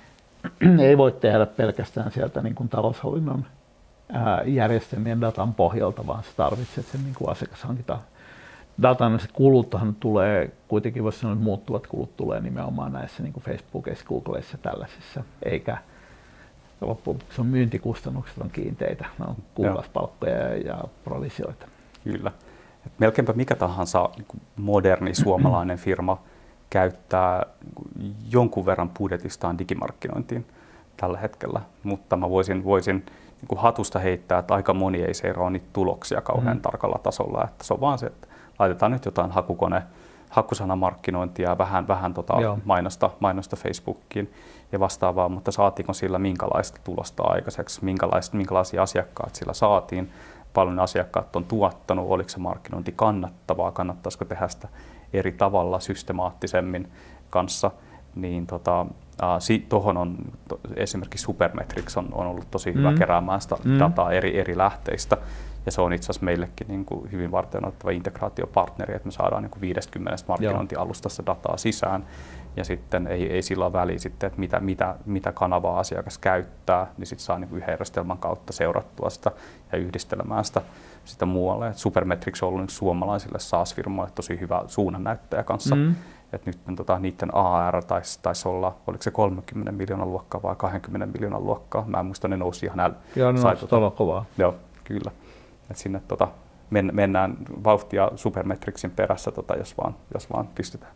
ei voi tehdä pelkästään sieltä niin kuin taloushallinnon ää, järjestelmien datan pohjalta, vaan sä tarvitset sen niin kuin asiakashankinta datan. Se kuluthan tulee, kuitenkin voisi sanoa, että muuttuvat kulut tulee nimenomaan näissä niin kuin Facebookissa, Googleissa ja tällaisissa, eikä loppujen lopuksi on myyntikustannukset on kiinteitä, ne on kuukausipalkkoja ja provisioita. Kyllä. Et melkeinpä mikä tahansa niin moderni suomalainen firma käyttää jonkun verran budjetistaan digimarkkinointiin tällä hetkellä, mutta mä voisin, voisin niin kuin hatusta heittää, että aika moni ei seuraa niitä tuloksia kauhean mm. tarkalla tasolla. Että se on vaan se, että laitetaan nyt jotain hakukone, hakusanamarkkinointia ja vähän, vähän tota mainosta, mainosta Facebookiin ja vastaavaa, mutta saatiinko sillä minkälaista tulosta aikaiseksi, minkälaisia asiakkaat sillä saatiin, paljon asiakkaat on tuottanut, oliko se markkinointi kannattavaa, kannattaisiko tehdä sitä eri tavalla systemaattisemmin kanssa, niin tota, tuohon on to, esimerkiksi Supermetrics on, on ollut tosi hyvä mm. keräämään sitä mm. dataa eri, eri lähteistä. Ja se on itse asiassa meillekin niin kuin hyvin varteenotettava integraatiopartneri, että me saadaan niin kuin viisikymmentä markkinointialustassa dataa sisään. Ja sitten ei, ei sillä ole väliä sitten, että mitä, mitä, mitä kanavaa asiakas käyttää, niin sitten saa niin kuin yhden järjestelmän kautta seurattua sitä ja yhdistelemään sitä, sitä muualle. Et Supermetrics on ollut niin suomalaisille SaaS-firmoille tosi hyvä suunnannäyttäjä kanssa. Mm. Et nyt tota, niiden A R taisi tais olla, oliko se kolmekymmentä miljoonan luokkaa vai kaksikymmentä miljoonan luokkaa. Mä en muista, ne nousi ihan äl... Joo, ne nousi todella kovaa. Joo, kyllä. Et sinne tota, men, mennään vauhtia Supermetricsin perässä, tota, jos, vaan, jos vaan pystytään.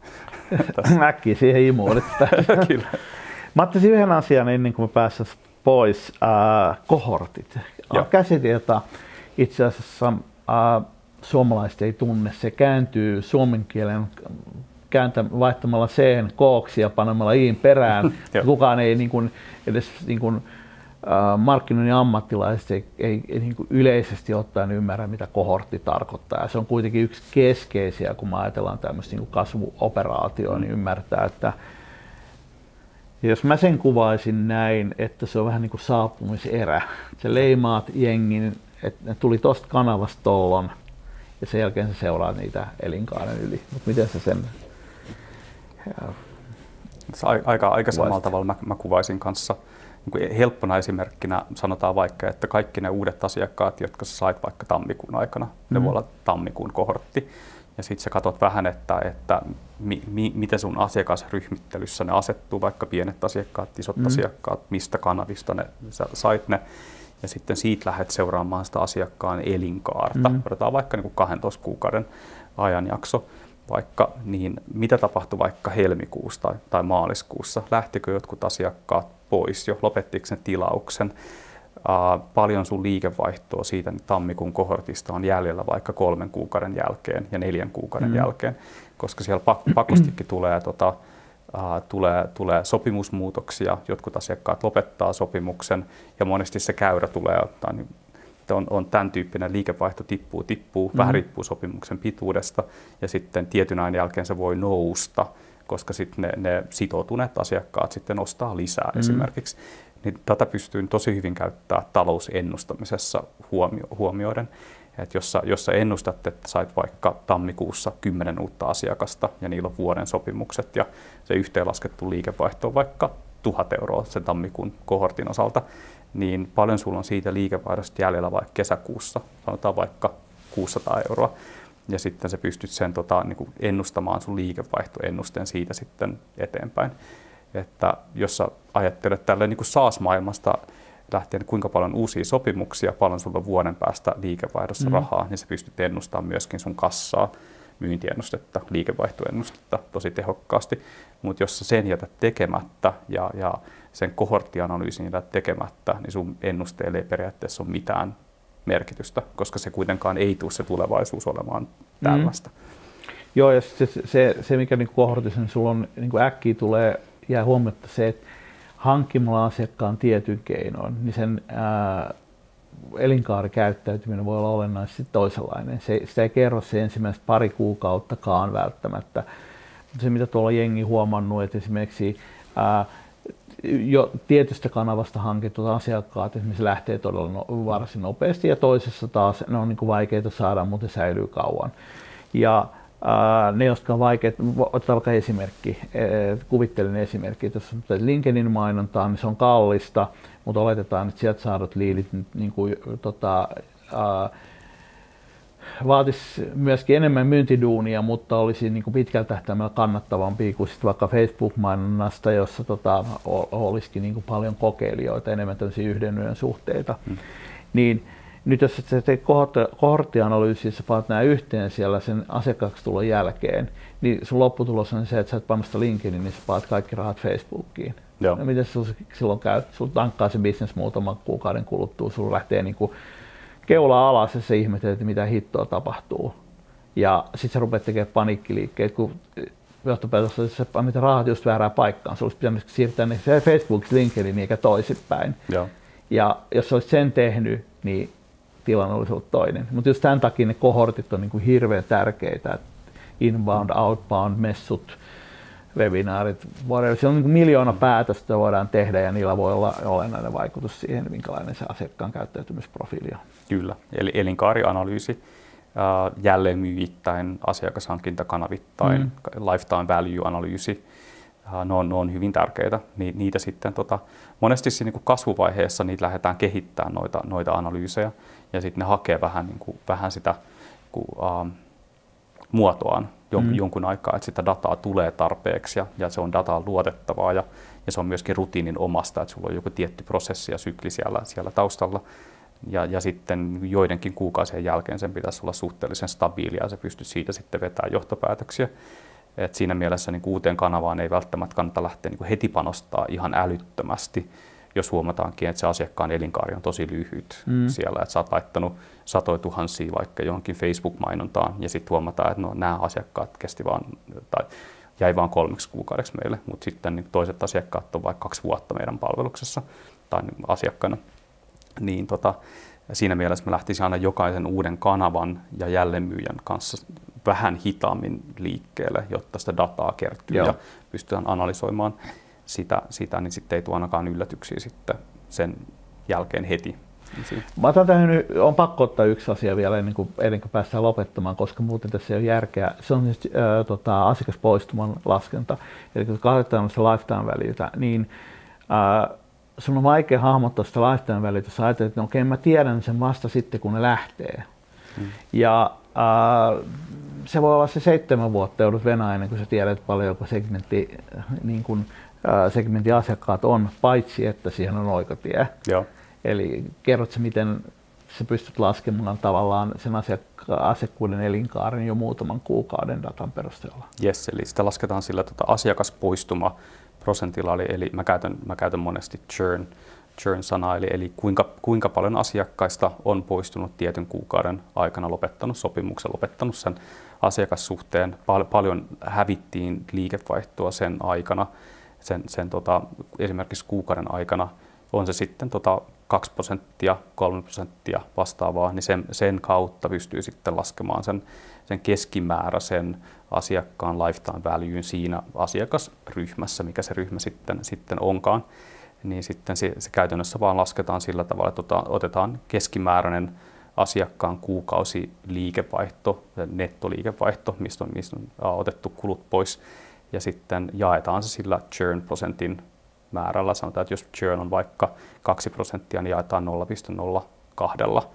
Äkkiä siihen imuun. Kyllä. Mä ottaisin yhden asian ennen kuin me päästäisiin pois. Äh, kohortit. Käsite, jota itse asiassa äh, suomalaiset ei tunne. Se kääntyy suomen kielen kääntä, vaihtamalla C kooksi ja panemalla iin perään. Kukaan ei niin kuin, edes niin kuin, Uh, markkinoinnin ammattilaiset ei, ei, ei niin kuin yleisesti ottaen ymmärrä, mitä kohortti tarkoittaa. Ja se on kuitenkin yksi keskeisiä, kun me ajatellaan tämmöistä niin kuin kasvuoperaatioa, niin ymmärtää, että jos mä sen kuvaisin näin, että se on vähän niin kuin saapumiserä. Se leimaat jengin, että ne tuli tosta kanavasta tollon ja sen jälkeen sä seuraat niitä elinkaaren yli. Mutta miten sä sen... Ja, aika, aika samalla tavalla mä, mä kuvaisin kanssa. Niin helppona esimerkkinä sanotaan vaikka, että kaikki ne uudet asiakkaat, jotka sä sait vaikka tammikuun aikana, mm. ne voi olla tammikuun kohortti. Ja sitten sä katsot vähän, että, että mi, mi, miten sun asiakasryhmittelyssä ne asettuu, vaikka pienet asiakkaat, isot mm. asiakkaat, mistä kanavista ne, sä sait ne. Ja sitten siitä lähdet seuraamaan sitä asiakkaan elinkaarta. Mm. Odotetaan vaikka niin kuin kahdentoista kuukauden ajanjakso. Vaikka, niin mitä tapahtui vaikka helmikuussa tai, tai maaliskuussa? Lähtikö jotkut asiakkaat pois jo? Lopettiko ne tilauksen? Uh, paljon sun liikevaihtoa siitä niin tammikuun kohortista on jäljellä vaikka kolmen kuukauden jälkeen ja neljän kuukauden mm. jälkeen, koska siellä pak- pakostikin tulee, tota, uh, tulee, tulee sopimusmuutoksia, jotkut asiakkaat lopettaa sopimuksen ja monesti se käyrä tulee ottaa niin On, on tämän tyyppinen liikevaihto tippuu, tippuu, mm-hmm. vähän riippuu sopimuksen pituudesta ja sitten tietyn ajan jälkeen se voi nousta, koska sitten ne, ne sitoutuneet asiakkaat sitten ostaa lisää mm-hmm. esimerkiksi. Niin tätä pystyy tosi hyvin käyttämään talousennustamisessa huomio, huomioiden. Et jos, sä, jos sä ennustat, että sait vaikka tammikuussa kymmenen uutta asiakasta ja niillä on vuoden sopimukset ja se yhteenlaskettu liikevaihto on vaikka tuhat euroa sen tammikuun kohortin osalta, niin paljon sulla on siitä liikevaihdosta jäljellä vaikka kesäkuussa, sanotaan vaikka kuusisataa euroa, ja sitten sä pystyt sen tota, niin kuin ennustamaan sun liikevaihtoennusteen siitä sitten eteenpäin. Että jos sä ajattelet tälleen niin kuin SaaS-maailmasta lähtien, kuinka paljon uusia sopimuksia, paljon sulla vuoden päästä liikevaihdossa mm. rahaa, niin sä pystyt ennustamaan myöskin sun kassaa, myyntiennustetta, liikevaihtoennustetta tosi tehokkaasti. Mutta jos sä sen jätät tekemättä ja, ja sen kohorttianalyysin jätät tekemättä, niin sun ennusteelle ei periaatteessa ole mitään merkitystä, koska se kuitenkaan ei tule se tulevaisuus olemaan tällaista. Mm. Joo, ja se, se, se mikä niin kohortissa, niin sulla on niin äkkiä tulee, jää huomiota se, että hankkimalla asiakkaan tietyn keinoin, niin sen ää, elinkaarikäyttäytyminen voi olla olennaisesti toisenlainen. Se, sitä ei kerro se ensimmäiset pari kuukauttakaan välttämättä. Se mitä tuolla jengi huomannut, että esimerkiksi ää, jo tietystä kanavasta hankitut asiakkaat esimerkiksi lähtee todella no, varsin nopeasti ja toisessa taas ne on niin kuin vaikeita saada, mutta säilyy kauan. Ja ää, ne, jotka on vaikeat, otetaan vaikka esimerkki, kuvittelin esimerkki, että jos LinkedIn mainontaa, niin se on kallista, mutta oletetaan, että sieltä saadut liidit niin kuin, tota, ää, vaatisi myöskin enemmän myyntiduunia, mutta olisi niin kuin pitkällä tähtäimellä kannattavampi kuin sit vaikka Facebook-mainonnasta, jossa tota, olisikin niin kuin paljon kokeilijoita, enemmän tämmöisiä yhden yön suhteita. Hmm. Niin, nyt jos sä teet kohorttianalyysissä, paat nämä yhteen siellä sen asiakkaaksi tulon jälkeen, niin sun lopputulos on se, että sä et painosta LinkedIn, niin sä paat kaikki rahat Facebookiin. Joo. No, miten sulla silloin käy? Sulla tankkaa se business muutaman kuukauden kuluttua, sulla lähtee niin kuin keulaa alas ja sä ihmettelet, että mitä hittoa tapahtuu. Ja sit sä rupeat tekemään paniikkiliikkeet, kun johtopäätössä, että sä annat rahat just väärään paikkaan. Sulla olisi pitänyt siirtää ne Facebookista LinkedIn eikä toisinpäin. Joo. Ja jos sä olisit sen tehnyt, niin tilanne olisi ollut toinen. Mutta just tämän takia ne kohortit on niin kuin hirveän tärkeitä. Inbound, outbound, messut, webinaarit, whatever. Se on niin kuin miljoona päätöstä voidaan tehdä ja niillä voi olla olennainen vaikutus siihen, minkälainen se asiakkaan käyttäytymisprofiili on. Kyllä, eli elinkaarianalyysi, jälleen myyjittäin, asiakashankintakanavittain, mm. lifetime value-analyysi, ne on, ne on hyvin tärkeitä. Ni, niitä sitten tota, monesti siinä niin kasvuvaiheessa niitä lähdetään kehittämään noita, noita analyysejä ja sitten ne hakee vähän, niin kuin, vähän sitä kun, uh, muotoaan jon, mm. jonkun aikaa, että sitä dataa tulee tarpeeksi ja, ja se on dataa luotettavaa ja, ja se on myöskin rutiinin omasta, että sulla on joku tietty prosessi ja sykli siellä, siellä taustalla. Ja, ja sitten joidenkin kuukausien jälkeen sen pitäisi olla suhteellisen stabiilia ja se pystyy siitä sitten vetämään johtopäätöksiä. Et siinä mielessä niin uuteen kanavaan ei välttämättä kannata lähteä niin heti panostaa ihan älyttömästi, jos huomataankin, että se asiakkaan elinkaari on tosi lyhyt mm. siellä, että sä oot laittanut satoja tuhansia vaikka johonkin Facebook-mainontaan ja sitten huomataan, että no, nämä asiakkaat kesti vaan, tai jäi vain kolmeksi kuukaudeksi meille, mutta sitten niin toiset asiakkaat on vaikka kaksi vuotta meidän palveluksessa tai niin asiakkaana. Niin tota, siinä mielessä me lähtisin aina jokaisen uuden kanavan ja jälleenmyyjän kanssa vähän hitaammin liikkeelle, jotta sitä dataa kertyy Joo. ja pystytään analysoimaan sitä, sitä, niin sitten ei tule ainakaan yllätyksiä sitten sen jälkeen heti. Mä otan tähän, on pakko ottaa yksi asia vielä ennen kuin, ennen kuin päästään lopettamaan, koska muuten tässä ei ole järkeä. Se on siis, äh, tota, asiakaspoistuman laskenta, eli kun katsotaan sitä lifetime valueta, niin äh, sun on vaikea hahmottaa sitä lifetime valueta, jos ajattelet, että no, okei, mä tiedän sen vasta sitten, kun ne lähtee. Hmm. Ja äh, se voi olla se seitsemän vuotta joudut venää ennen kuin sä tiedät paljonko segmentti, niin kuin, äh, segmentin asiakkaat on, paitsi että siihen on oikotie. Joo. Eli kerrot sä, miten sä pystyt laskemaan tavallaan sen asiakka- asiakkuuden elinkaaren jo muutaman kuukauden datan perusteella? Yes, eli sitä lasketaan sillä tota, asiakaspoistuma prosentilla, eli, eli mä, käytän, mä käytän monesti churn, churn-sanaa, eli, eli kuinka, kuinka paljon asiakkaista on poistunut tietyn kuukauden aikana, lopettanut sopimuksen, lopettanut sen asiakassuhteen, Pal- paljon hävittiin liikevaihtoa sen aikana, sen, sen tota, esimerkiksi kuukauden aikana, on se sitten tota kaksi prosenttia, kolme prosenttia vastaavaa, niin sen, sen kautta pystyy sitten laskemaan sen, sen keskimääräisen asiakkaan lifetime valueyn siinä asiakasryhmässä, mikä se ryhmä sitten, sitten onkaan. Niin sitten se, se käytännössä vaan lasketaan sillä tavalla, että tota, otetaan keskimääräinen asiakkaan kuukausi liikevaihto, nettoliikevaihto, mistä on, mistä on otettu kulut pois, ja sitten jaetaan se sillä churn-prosentin määrällä. Sanotaan, että jos churn on vaikka kaksi prosenttia, niin jaetaan nolla pilkku nolla kaksi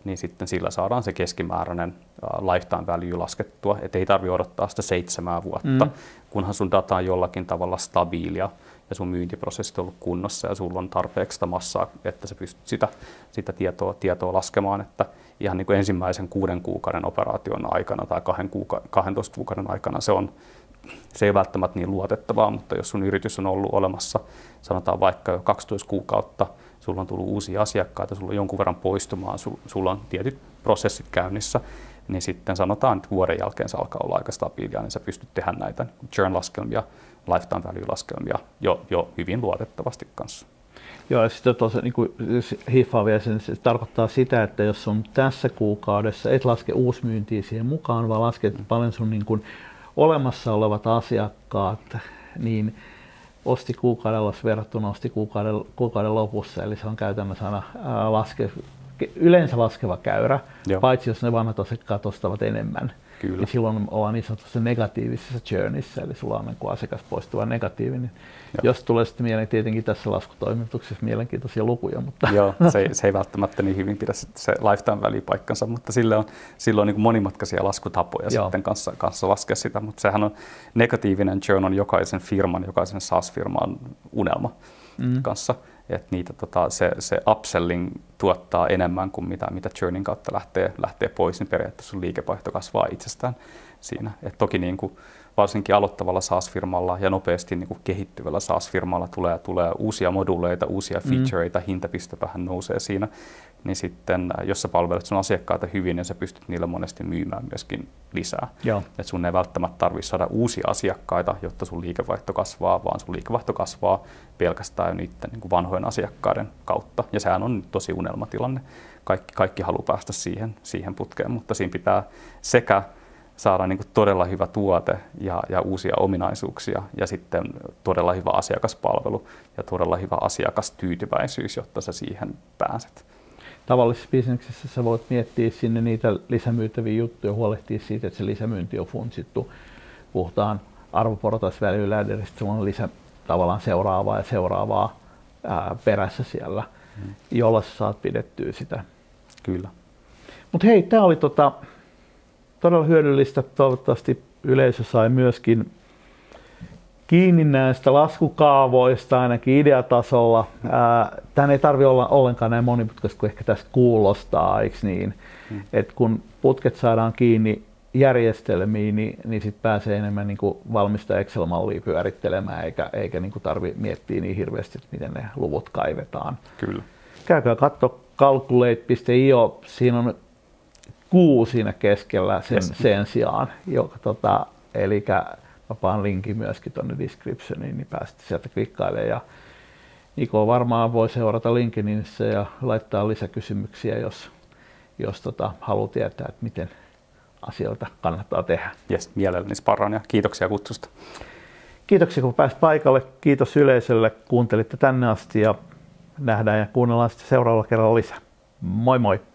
niin sitten sillä saadaan se keskimääräinen lifetime value laskettua, että ei tarvitse odottaa sitä seitsemää vuotta, mm. kunhan sun data on jollakin tavalla stabiilia ja sun myyntiprosessit on ollut kunnossa ja sulla on tarpeeksi sitä massaa, että sä pystyt sitä, sitä tietoa, tietoa laskemaan, että ihan niin kuin ensimmäisen kuuden kuukauden operaation aikana tai kahden kuuka- kahdentoista kuukauden aikana se on se ei välttämättä niin luotettavaa, mutta jos sun yritys on ollut olemassa, sanotaan vaikka jo kaksitoista kuukautta, sulla on tullut uusia asiakkaita, sulla on jonkun verran poistumaan, sulla on tietyt prosessit käynnissä, niin sitten sanotaan, että vuoden jälkeen se alkaa olla aika stabiilia, niin sä pystyt tehdä näitä churn-laskelmia, lifetime value-laskelmia jo, jo hyvin luotettavasti kanssa. Joo, ja sitten tuossa niin hiffaa vielä sen, se tarkoittaa sitä, että jos on tässä kuukaudessa, et laske uusmyyntiä siihen mukaan, vaan lasket mm. paljon sun niin kuin olemassa olevat asiakkaat, niin osti kuukaudella verrattuna osti kuukauden, kuukauden lopussa, eli se on käytännössä aina ää, laske, yleensä laskeva käyrä, Joo. paitsi jos ne vanhat asiakkaat ostavat enemmän. Kyllä. Ja silloin ollaan niin sanotusti negatiivisessa churnissä, eli sulla on niin asiakas poistuva negatiivinen. Joo. Jos tulee sitten mieleen tietenkin tässä laskutoimituksessa mielenkiintoisia lukuja. Mutta Joo, se ei, se ei välttämättä niin hyvin pidä se lifetime välipaikkansa, mutta sillä on, sillä on niin monimutkaisia laskutapoja Joo. sitten kanssa, kanssa laskea sitä. Mutta sehän on negatiivinen churn on jokaisen firman, jokaisen SaaS-firman unelma mm. kanssa. Että niitä, tota, se, se upselling tuottaa enemmän kuin mitä, mitä churnin kautta lähtee, lähtee pois, niin periaatteessa sun liikevaihto kasvaa itsestään siinä. Et toki niin kuin varsinkin aloittavalla SaaS-firmalla ja nopeasti niin kuin kehittyvällä SaaS-firmalla tulee, tulee uusia moduuleita, uusia featureita, mm. hintapiste vähän nousee siinä, niin sitten jos sä palvelet sun asiakkaita hyvin, niin sä pystyt niillä monesti myymään myöskin lisää. Et sun ei välttämättä tarvitse saada uusia asiakkaita, jotta sun liikevaihto kasvaa, vaan sun liikevaihto kasvaa pelkästään niiden niin kuin vanhojen asiakkaiden kautta. Ja sehän on tosi unelmatilanne. Kaikki, kaikki haluaa päästä siihen, siihen putkeen, mutta siinä pitää sekä saada niin kuin todella hyvä tuote ja, ja uusia ominaisuuksia ja sitten todella hyvä asiakaspalvelu ja todella hyvä asiakastyytyväisyys, jotta sä siihen pääset. Tavallisessa bisneksessä sä voit miettiä sinne niitä lisämyytäviä juttuja, huolehtia siitä, että se lisämyynti on funtsittu. Puhutaan arvoportaisväliläderistä, sulla on lisä tavallaan seuraavaa ja seuraavaa ää, perässä siellä, hmm. jolla sä saat pidettyä sitä. Kyllä. Mutta hei, tää oli tota todella hyödyllistä. Toivottavasti yleisö sai myöskin kiinni näistä laskukaavoista ainakin ideatasolla. Tämän ei tarvitse olla ollenkaan näin monimutkaista kuin ehkä tästä kuulostaa, eikö niin? Hmm. Et kun putket saadaan kiinni järjestelmiin, niin, niin sit pääsee enemmän niin kuin valmista Excel-mallia pyörittelemään, eikä, eikä niin kuin tarvitse miettiä niin hirveästi, että miten ne luvut kaivetaan. Kyllä. Käykää katso calculate piste i o, siinä on kuu siinä keskellä sen, yes. sen sijaan, joka, tota, eli mä paan linkin myöskin tuonne descriptioniin, niin pääsette sieltä klikkailemaan. Ja Niko varmaan voi seurata LinkedInissä ja laittaa lisäkysymyksiä, jos, jos tota, haluaa tietää, että miten asioita kannattaa tehdä. Jes, mielelläni sparraan ja kiitoksia kutsusta. Kiitoksia kun pääsit paikalle. Kiitos yleisölle, kuuntelitte tänne asti ja nähdään ja kuunnellaan sitten seuraavalla kerralla lisää. Moi moi!